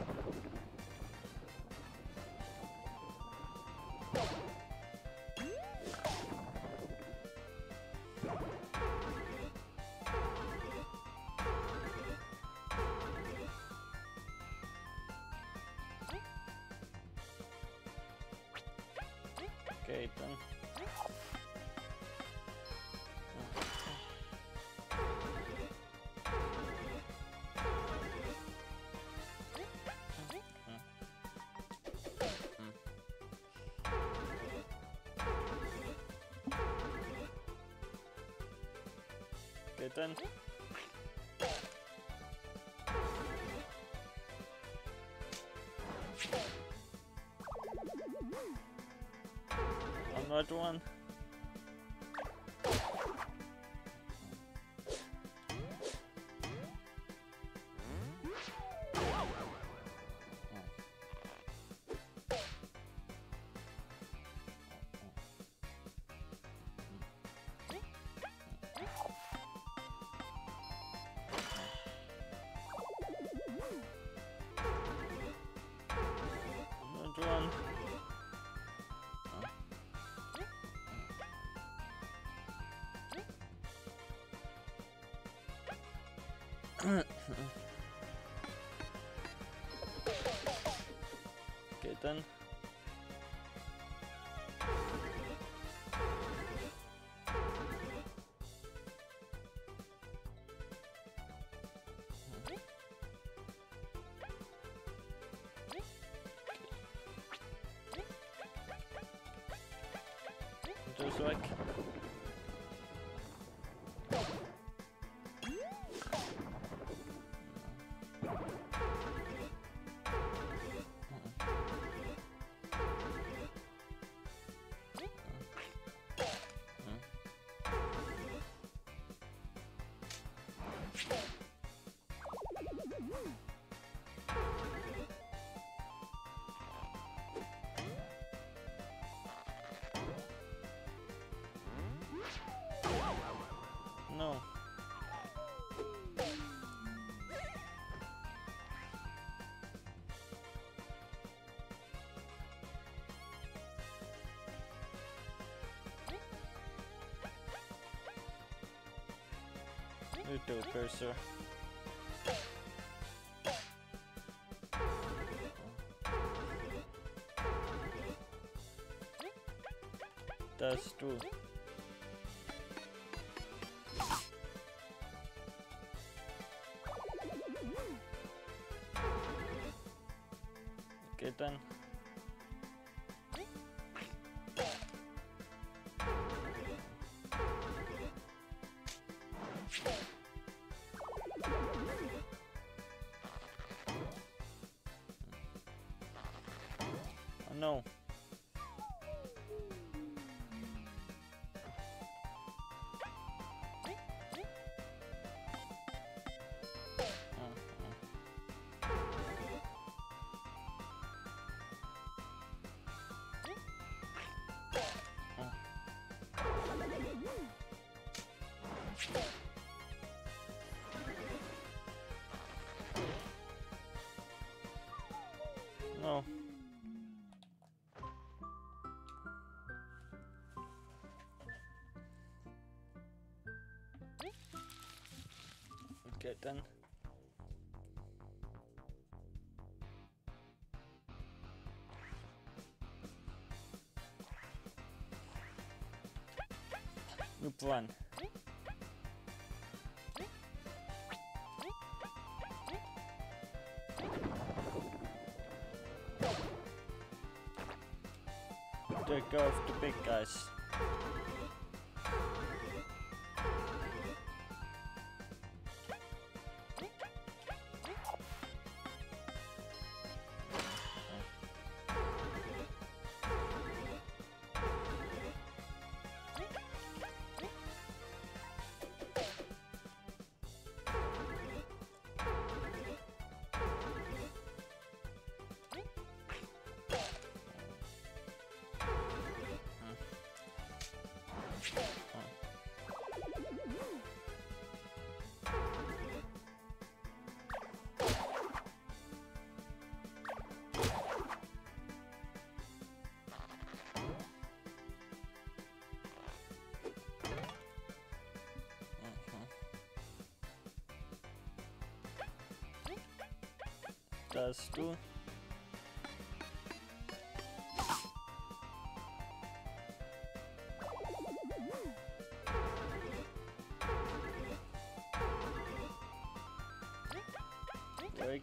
Okay then. Okay then. Another one. Another one. Okay then. Just like. No. You do, cursor. That's true. Okay then. Oh no. No. Okay, then. New plan. Take off the big guys. Das du. Weg.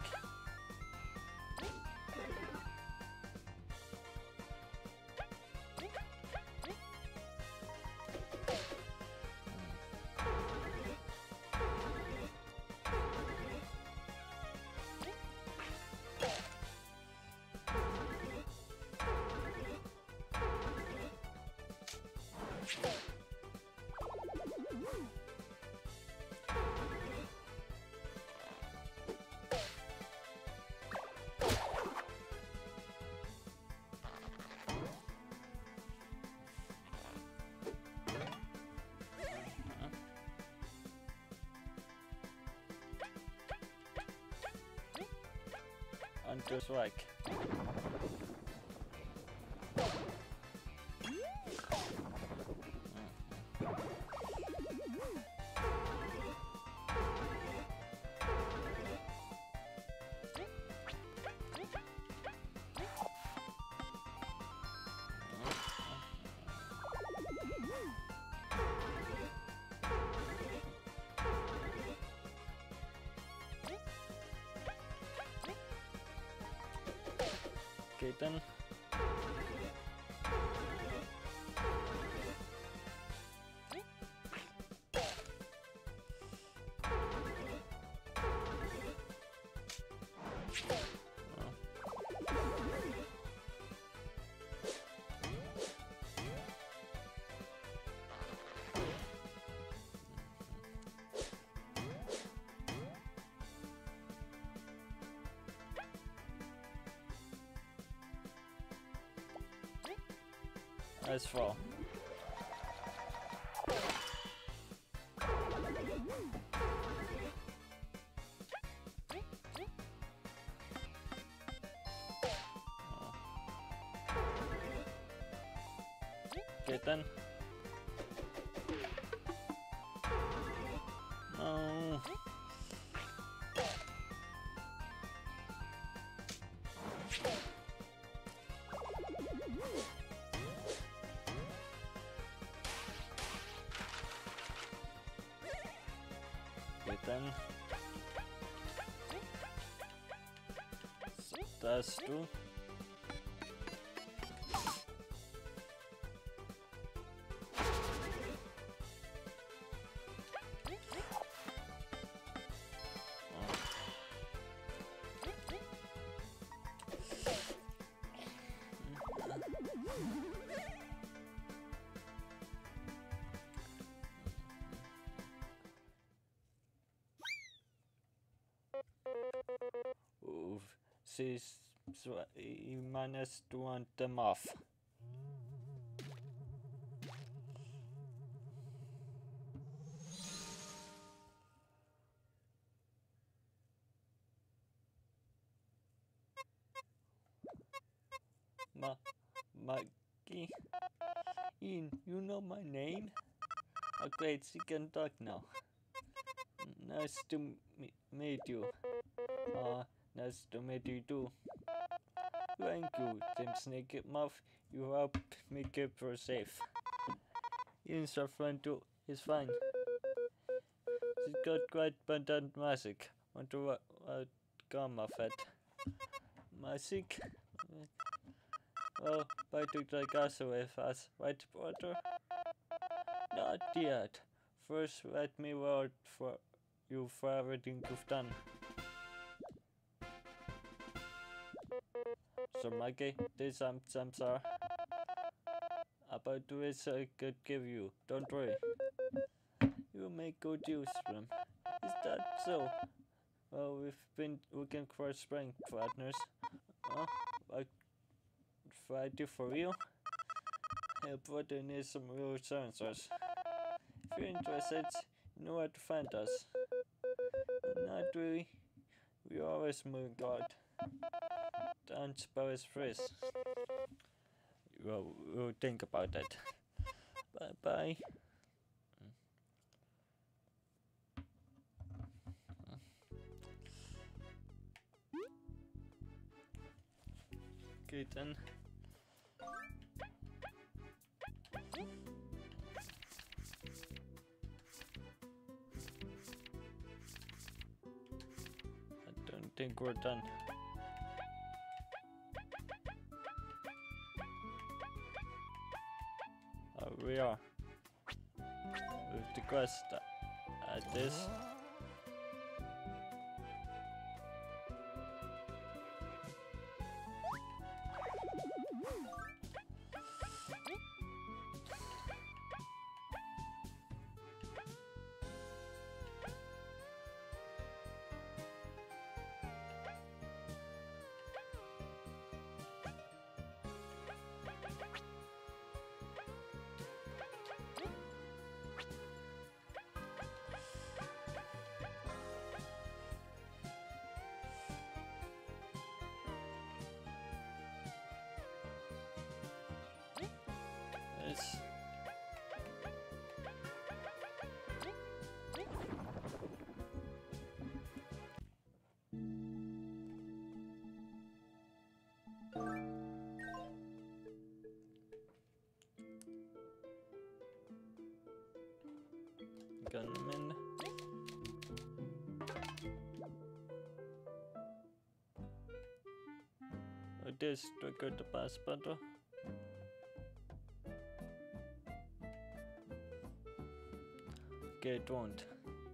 Und das weg. Okay, dann. As well. Okay, then. No. Then das du. Siis I managed to want them off. Ian, you know my name? Oh great, she can talk now. Nice to m meet you. Ah, nice to meet you too. Thank you, Tim Snake Mouth. You helped me keep her safe. Ian's our friend too. He's fine. She's got quite patent magic. Wonder what, what come of it. Magic? Well, I took the castle with us, right, brother? Not yet. First, let me reward for you for everything you've done. So, Maggie, these some gems are about which I could give you. Don't worry. You make good use of them. Is that so? Well, we've been looking for spring partners. Huh? Like, Friday for real? Hey, brother needs some real answers. If you're interested, you know where to find us. Not really. We always move God. Don't spell his phrase. We'll, we'll think about it. Bye bye. Okay then. I don't think we're done. Oh, we are. With the quest at this. Yes. Gunman. Oh, this triggered the pass button. Okay, it won't.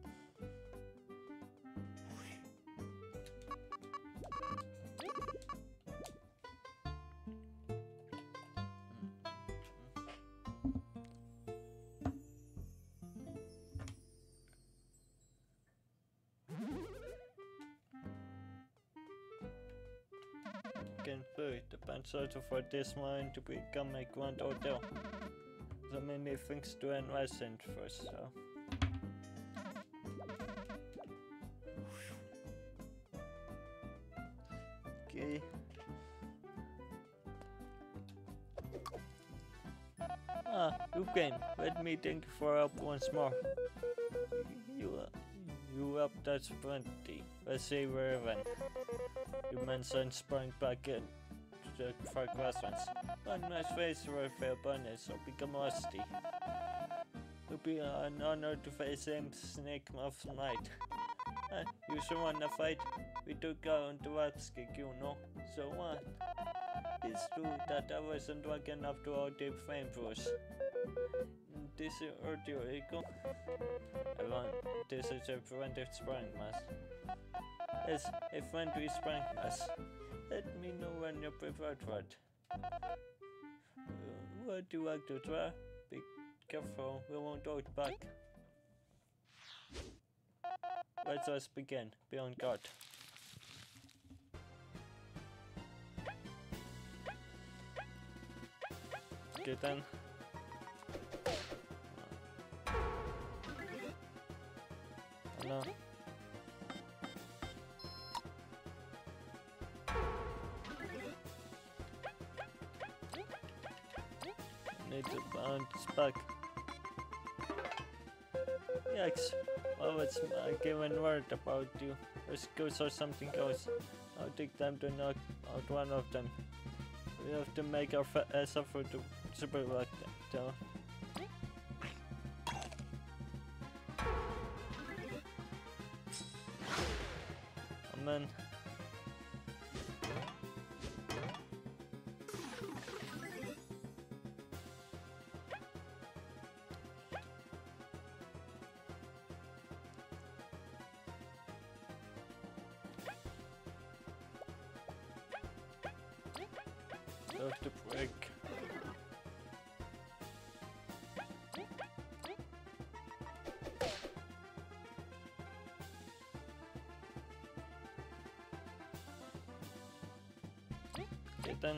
Can food depends also for this mine to become a grand hotel. So many things to invest in first, so. Okay. Ah, you came. Let me thank you for help once more. You, uh, you helped us plenty. Let's say we're even. You mentioned sprang back in the far questions. On my face were fair bunnies or become rusty. It would be an honor to face him snake mouth night. Uh, you sure wanna fight? We took out on the Watski, you know. So what? It's true that I wasn't lucky enough to hold the flamethrowers. This is audio echo. I want this is a preventive sprang mask. Yes, a friendly sprang mask. Let me know when you're prepared for it. Uh, would you like to try? Be careful, we won't hold back. Let us begin. Be on guard. Okay then. Hello. need to bounce back. Yikes, what was my given word about you? There's ghosts or something else. I'll take time to knock out one of them. We have to make our fat ass suffer to super rock down. Amen. Of the break. Okay then.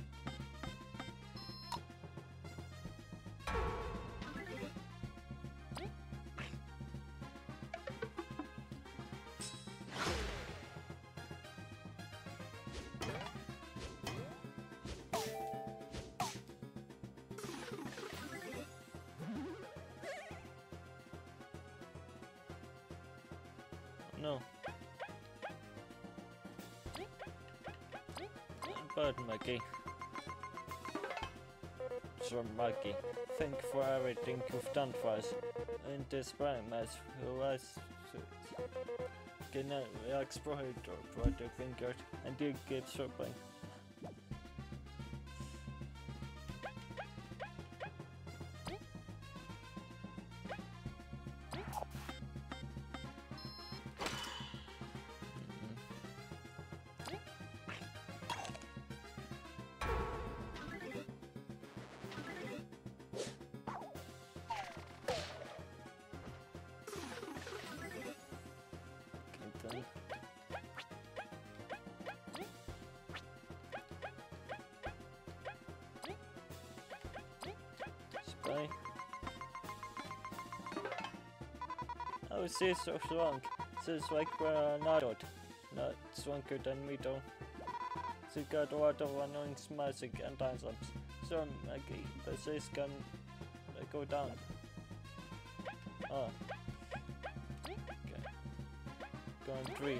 No. But Maggie. Sir Maggie, thank you for everything you've done for us. In this prime as you was can I exploit your project finger and you get shopping. Spy. Oh, she's so strong. She's like we're not out. Not stronger than me though. She got a lot of annoying smashing and times ups. So Maggie, but she's can uh, go down. Oh. Okay. Gone three.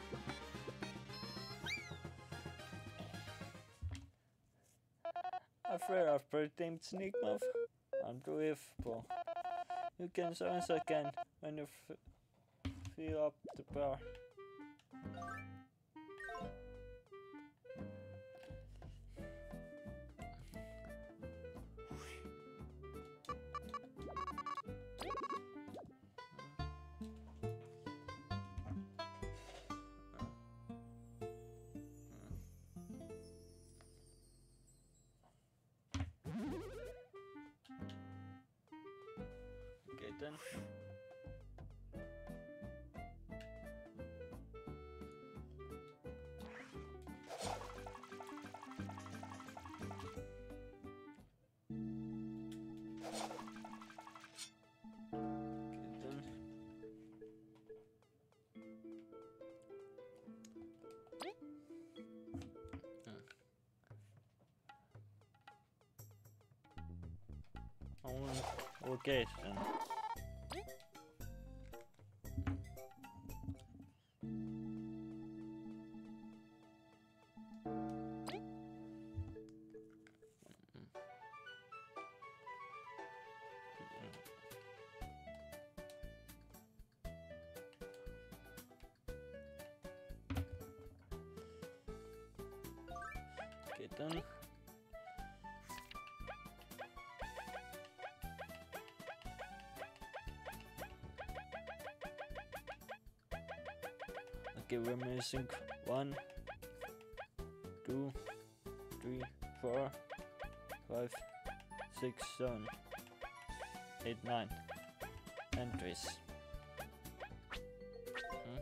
Afraid of pretend sneak move? Unbelievable. You can once again when you f fill up the bar. Okay then. Oh, okay then. Okay then. Okay, we're missing one, two, three, four, five, six, seven, eight, nine entries. Hmm?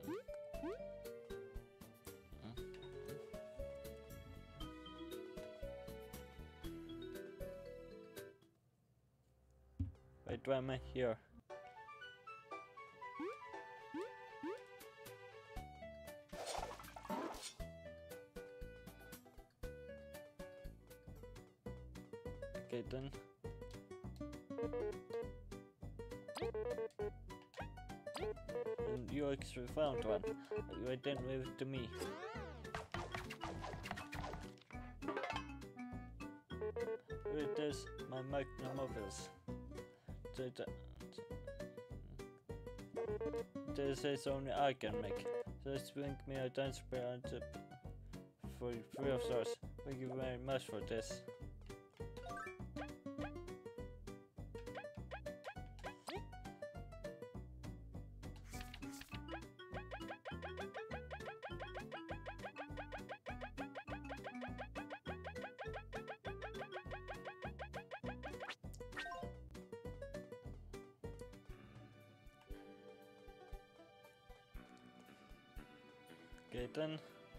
Hmm? Hmm? Wait, why am I here? Okay then. And you actually found one. You didn't leave it to me. Here it is, my magnum opus. This is only I can make. Just bring me a dance parent for free of stars. Thank you very much for this. Okay then.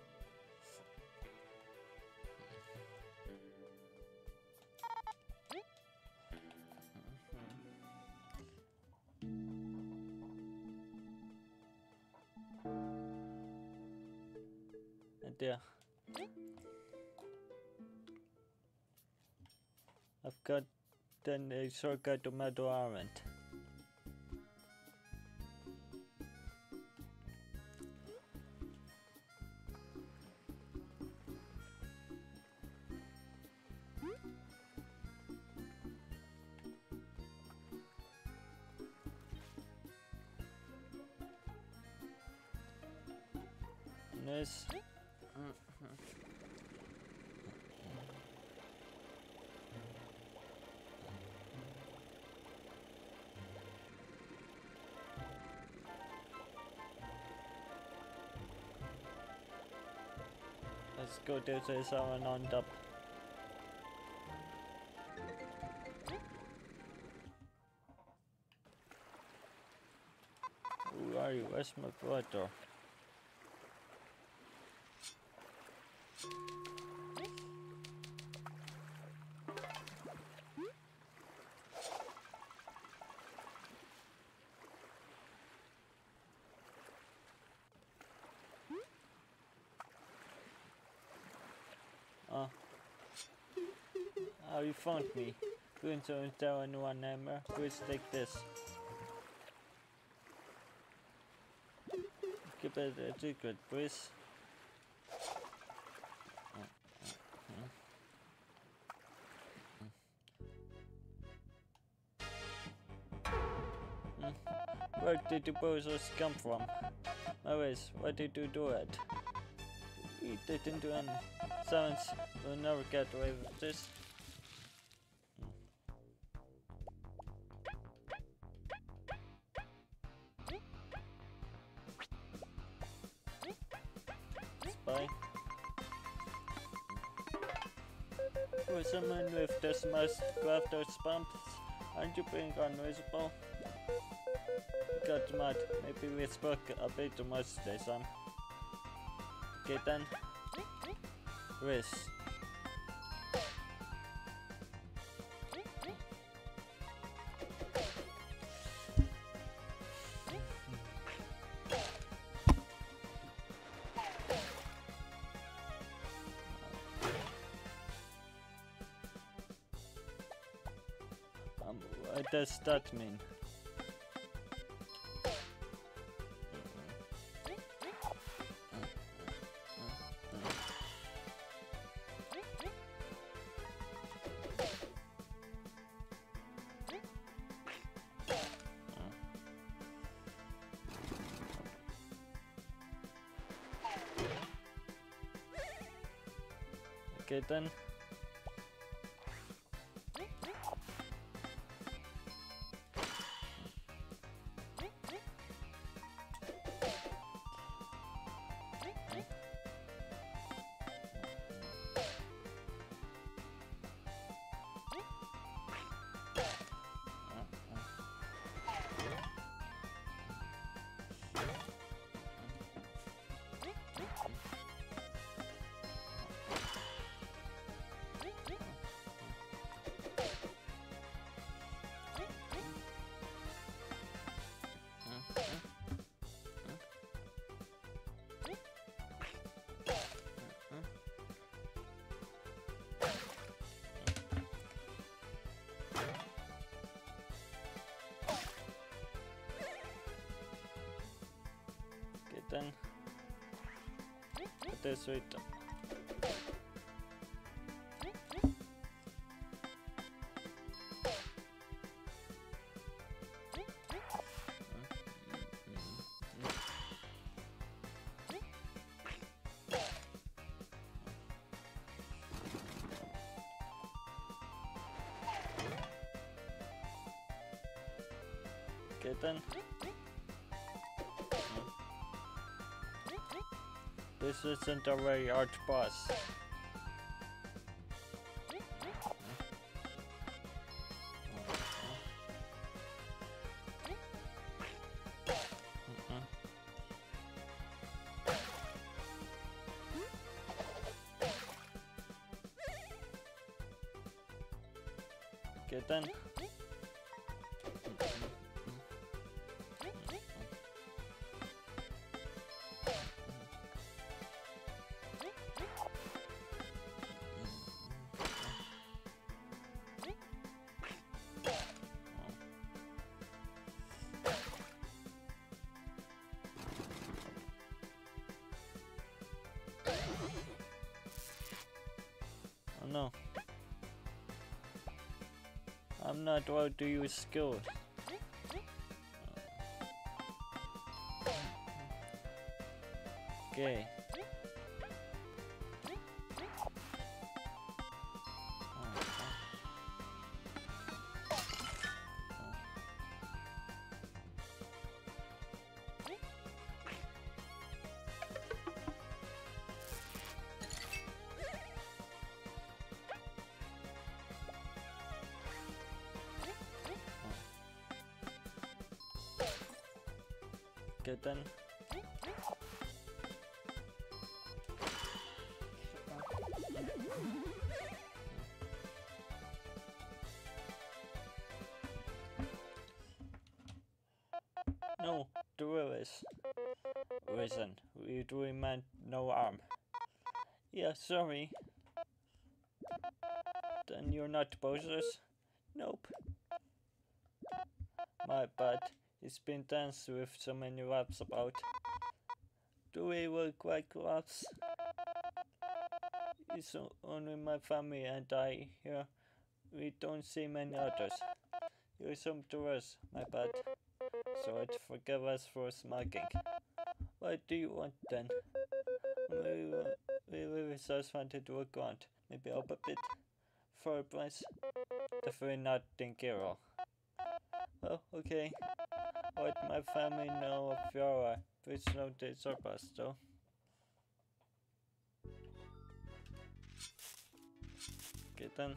And there. I've got then a shortcut to Meadow Island. Nice. Let's go to the someone on top. Who are you? Where's my brother? Oh. Oh, you found me. Going to tell anyone, Emma. Please take this. Keep it a secret, please. Where did the bozos come from? Anyways, why did you do it? We didn't do any. Silence will never get away with this. Spy. For someone with this much craft those bumps, aren't you being unreasonable? Got mad. Maybe we spoke a bit too much this time. Okay then. Riz. Um, what does that mean? Okay then. this way. Okay then. This isn't a very hard boss. Okay then. Oh no. I'm not allowed to use skills. Okay. Good then. No, the rule is reason. We do meant no arm. Yeah, sorry. Then you're not Bowser's? Nope. My bad. It's been danced with so many raps about. Do we look like raps? It's only my family and I here. We don't see many others. You're some tourists, my bad. So I'd forgive us for smoking. What do you want then? We, we really just wanted to look around. Maybe up a bit. For a price. Definitely not Dinkiro. Oh, okay. Let my family know of your please don't disturb us though. Okay then.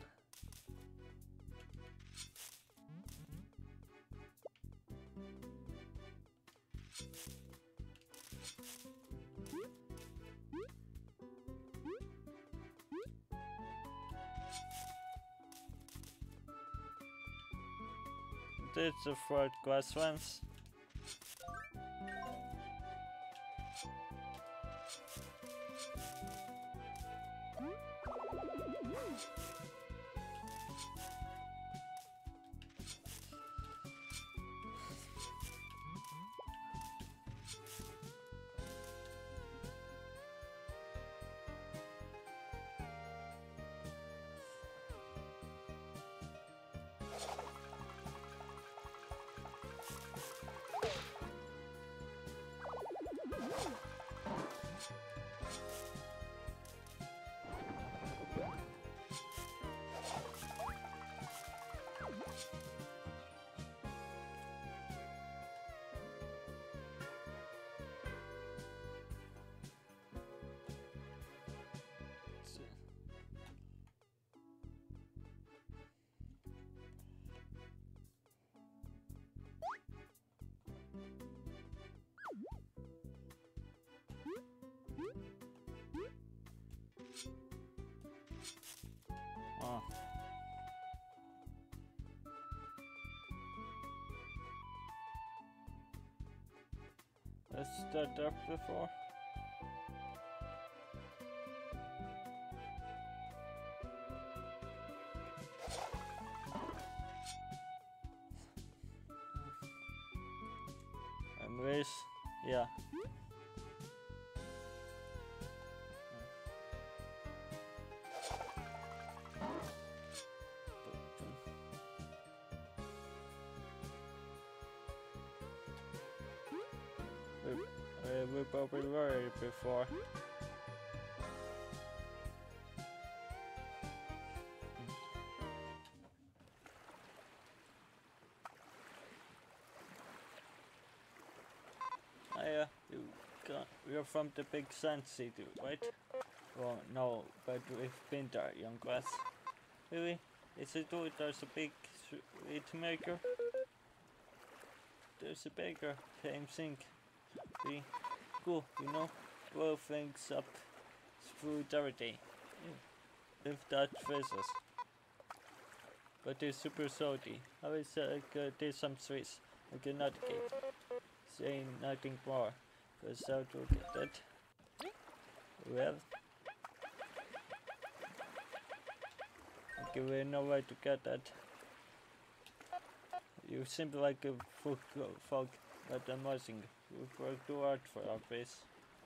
This is the fourth glass once. Oh. Let's start up before. Anyways, yeah. we probably were before. Hiya, you got, you're from the big Sun City, right? Well, no, but we've been there, young grass. Really? Is it true there's a big sweet maker? There's a baker, same thing. Really cool, you know? Blow things up through every day. Yeah. If that fizzles. But it's super salty. I wish I could do some sweets. I cannot get. Saying nothing more. Cause how to get that? Well. Okay, we know where to get that. You seem like a folk, folk but amazing. You've worked too hard for our face.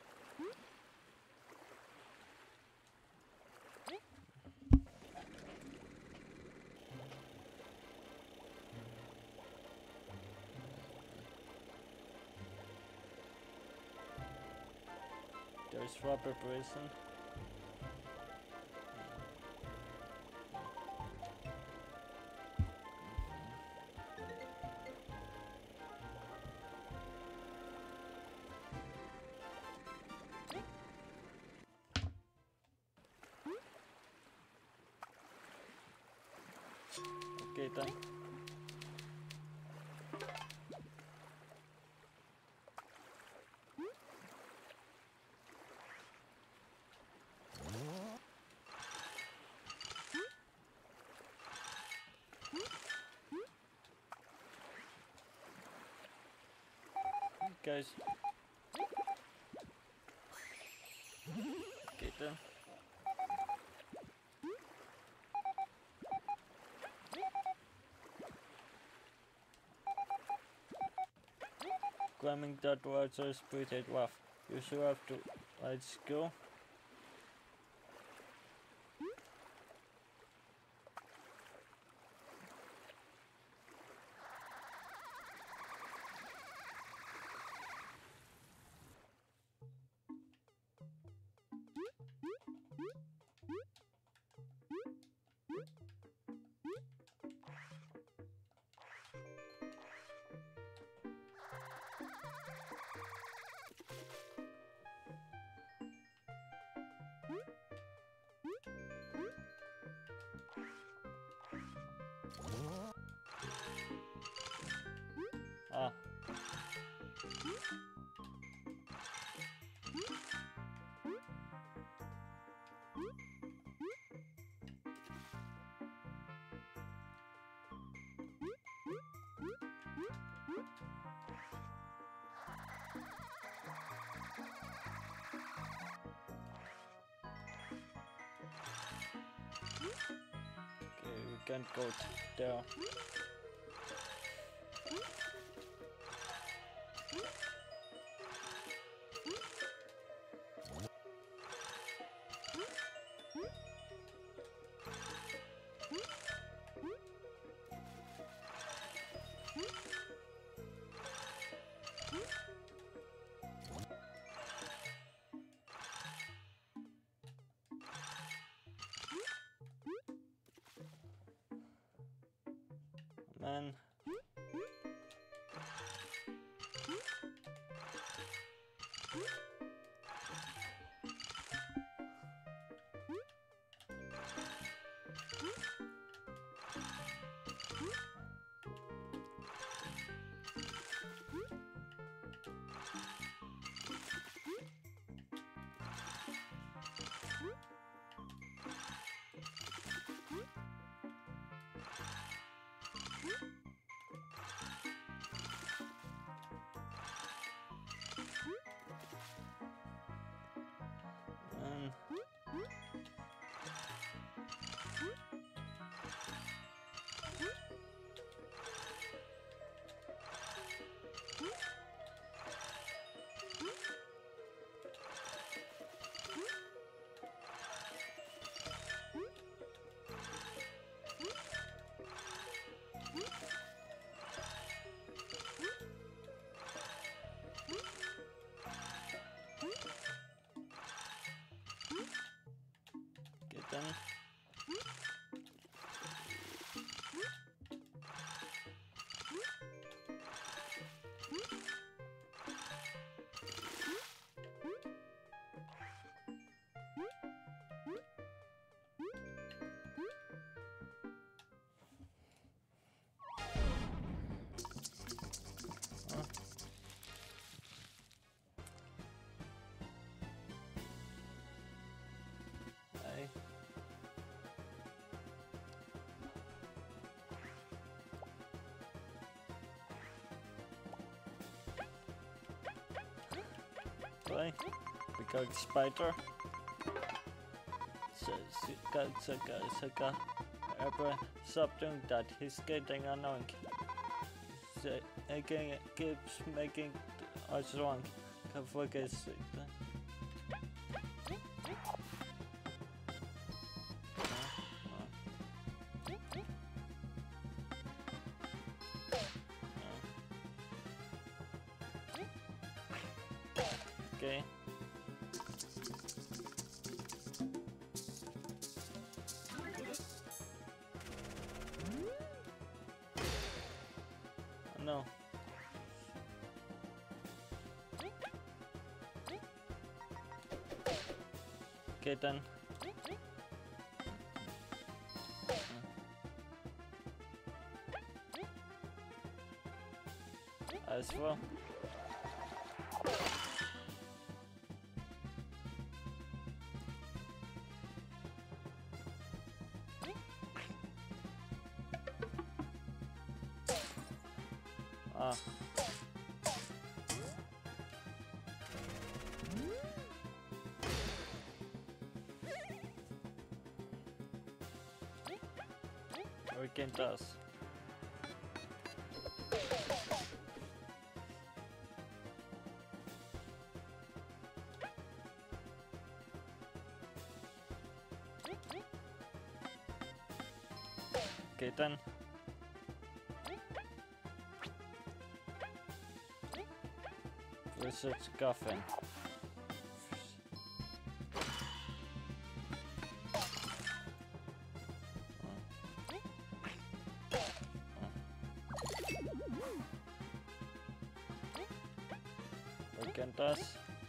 There's rubber prison. Okay then. Guys. Okay then. Climbing that water is pretty rough. You sure have to. Let's go. Ah. Okay, we can't go there. Man. Man. then. Play. We got spider. So, so, so, so, so, Ever stop doing that. He's getting annoying. So, again, it keeps making us wrong. Can't forget it. Okay. No. Okay then. As well. Ah. Hurricane does. Okay then. Research coffin. Hurricane does.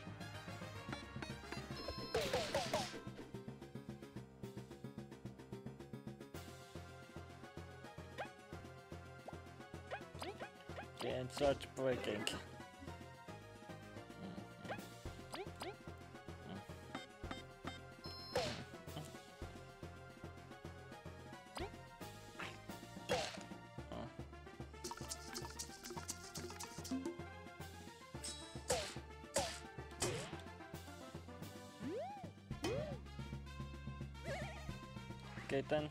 Okay, and start breaking. Okay then.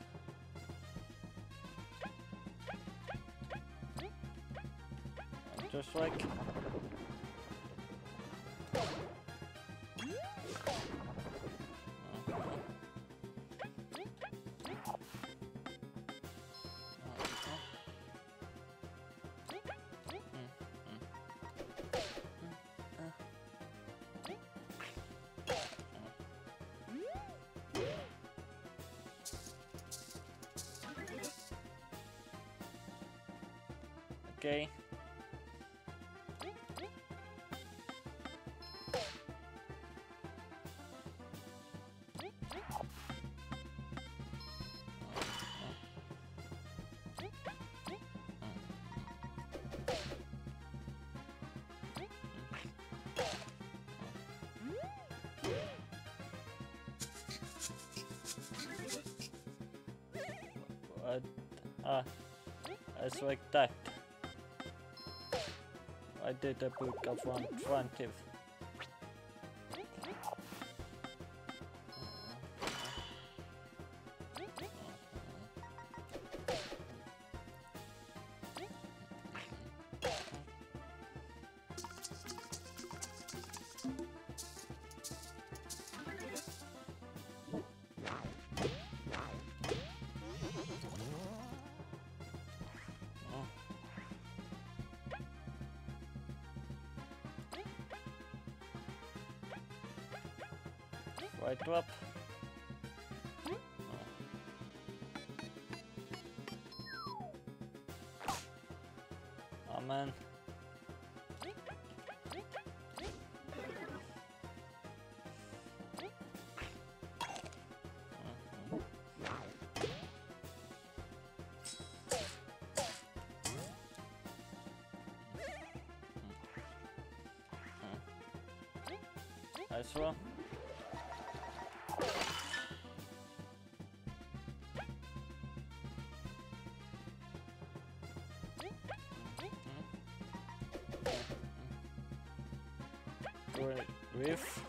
Just like. Okay. What? Ah, it's like that. I did a book of one twenty. Right up. Come on. Nice one. Great riff.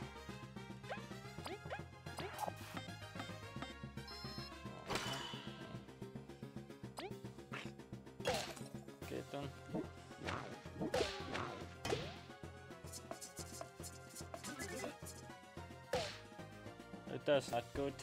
Get them. That's not good.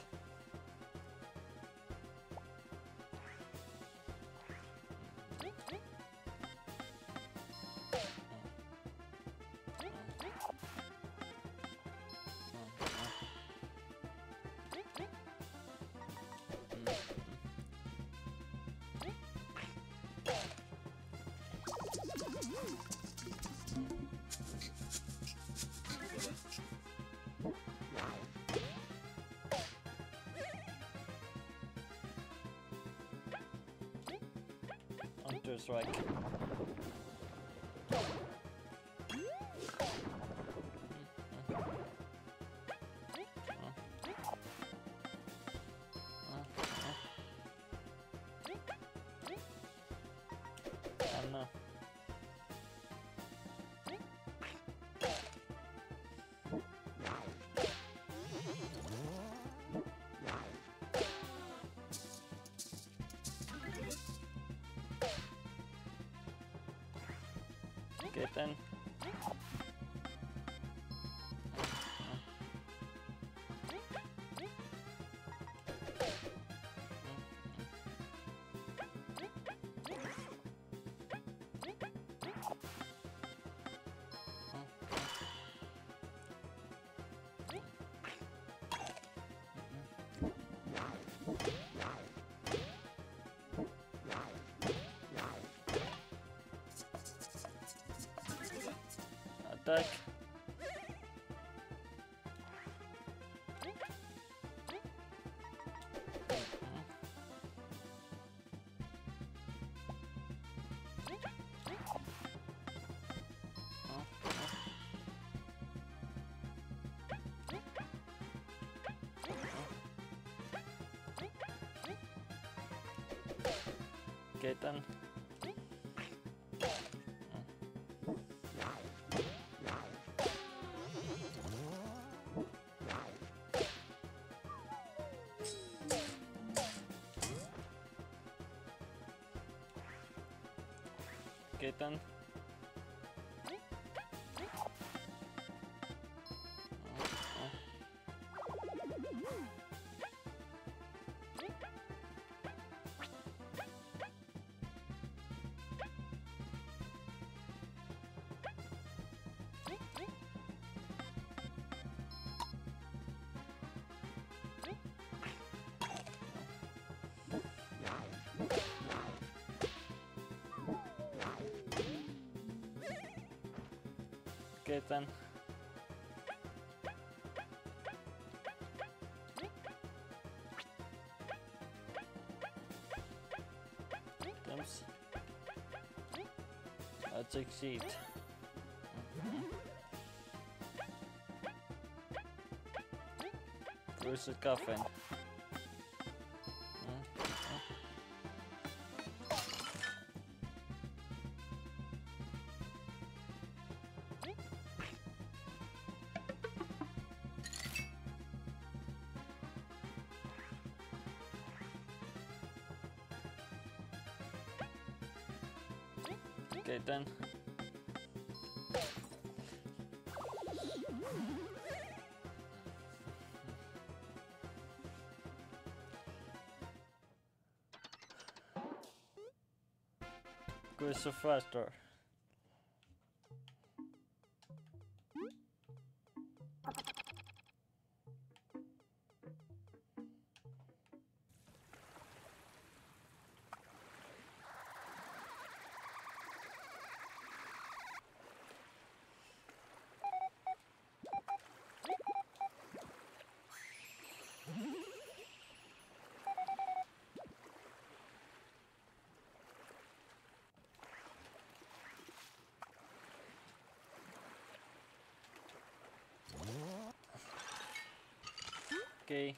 Hunter strike. Oh no. Get then. Attack. Get done. Get done. Get then. Comes. Let's succeed. Where's the coffin? Okay then. Go so faster. Okay.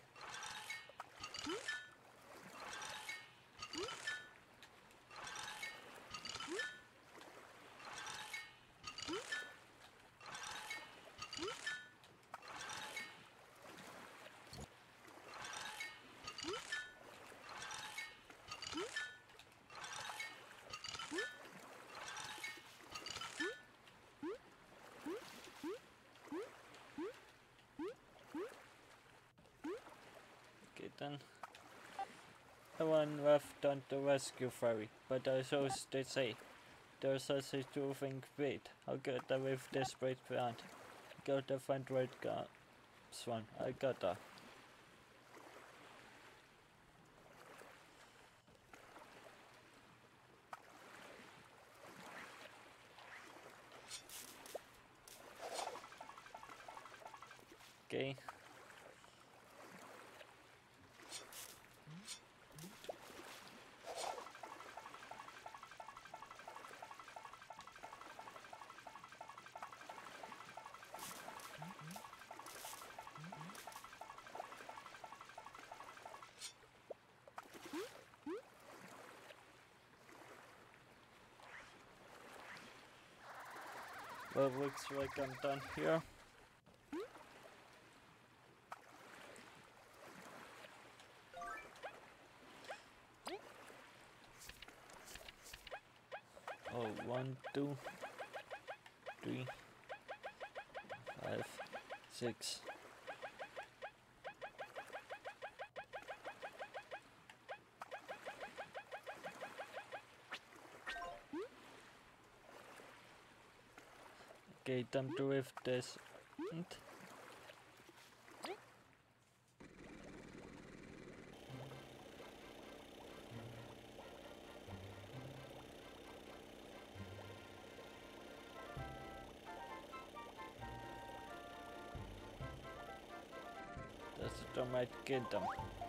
Okay, then. The one left on the rescue ferry, but I suppose they say there's such a thing. Wait, I'll get there with this great plant. Go to find red gas one. I got that. Okay. Well, looks like I'm done here. Oh, one, two, three, five, six. Okay, time to lift this. And that's the might get them.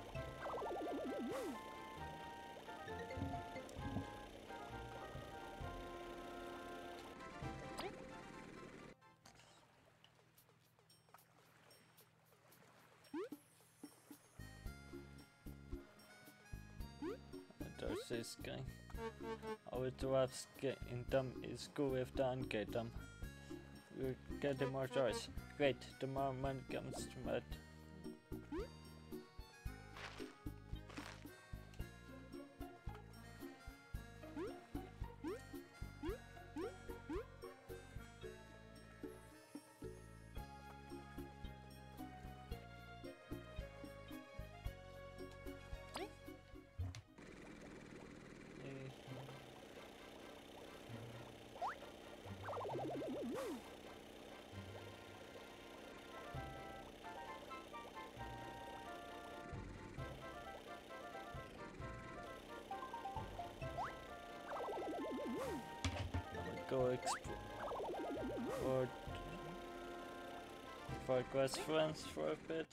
There's this guy. I would love getting them is cool if don't get them. You get more choice. Great, the more money comes to it. Go explore for quest friends for a bit.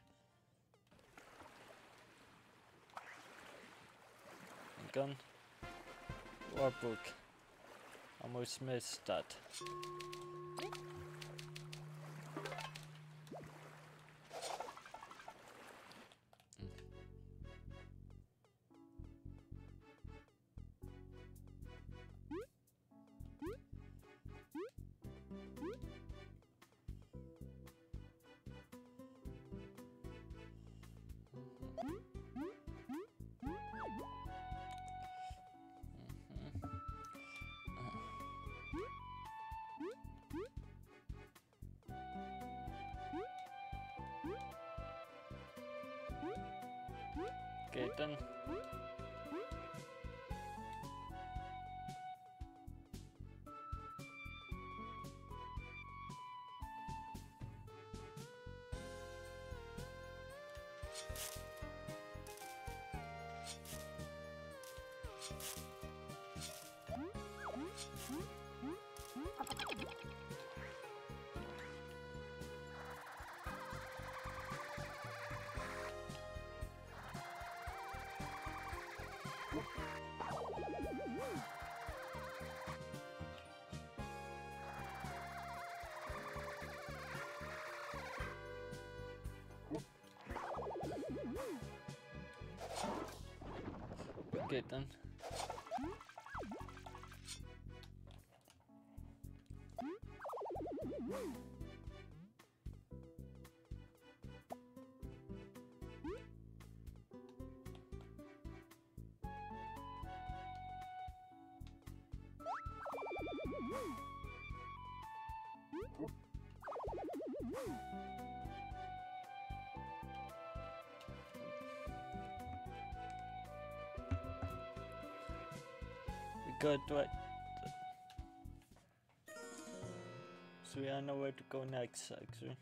Gun. War book. Almost missed that. Okay, then. Okay then. We got what? So we don't know where to go next, actually.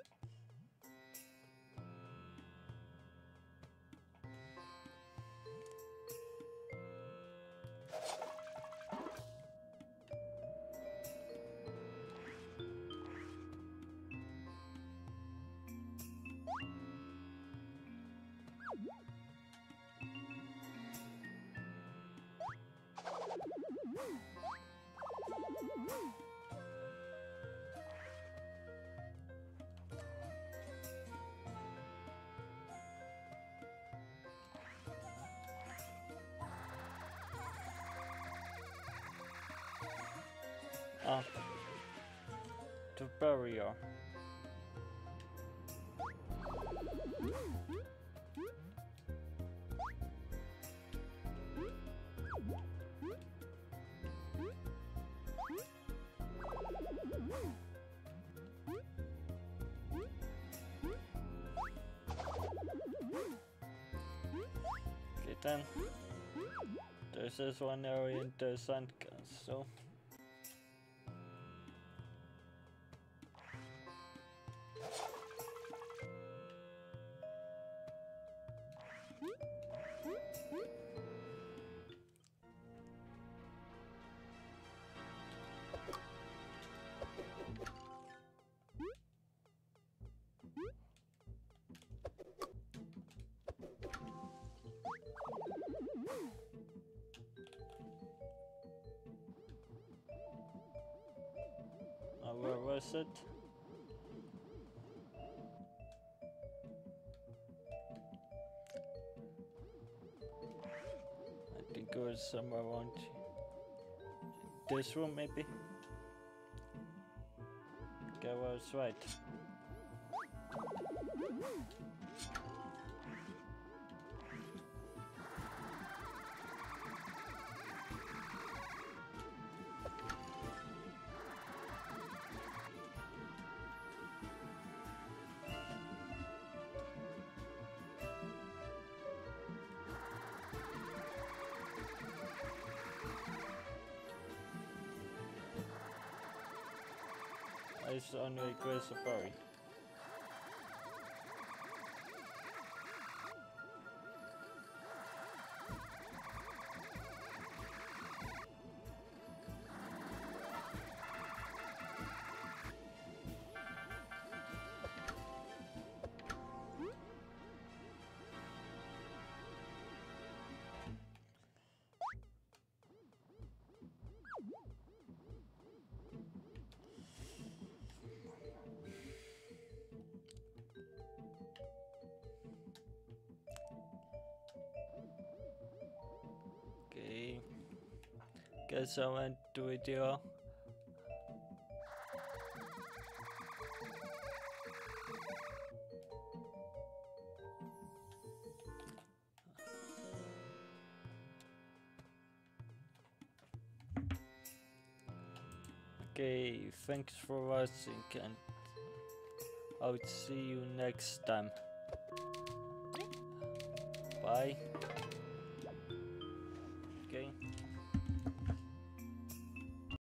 Ah, the barrier. Okay then, there's this one area in the sand castle. Uh, where was it? I think it was somewhere around this room, maybe. Okay, I was right. It's on the Great Safari. Okay, guess I went to it here. Okay, thanks for watching and I'll see you next time. Bye.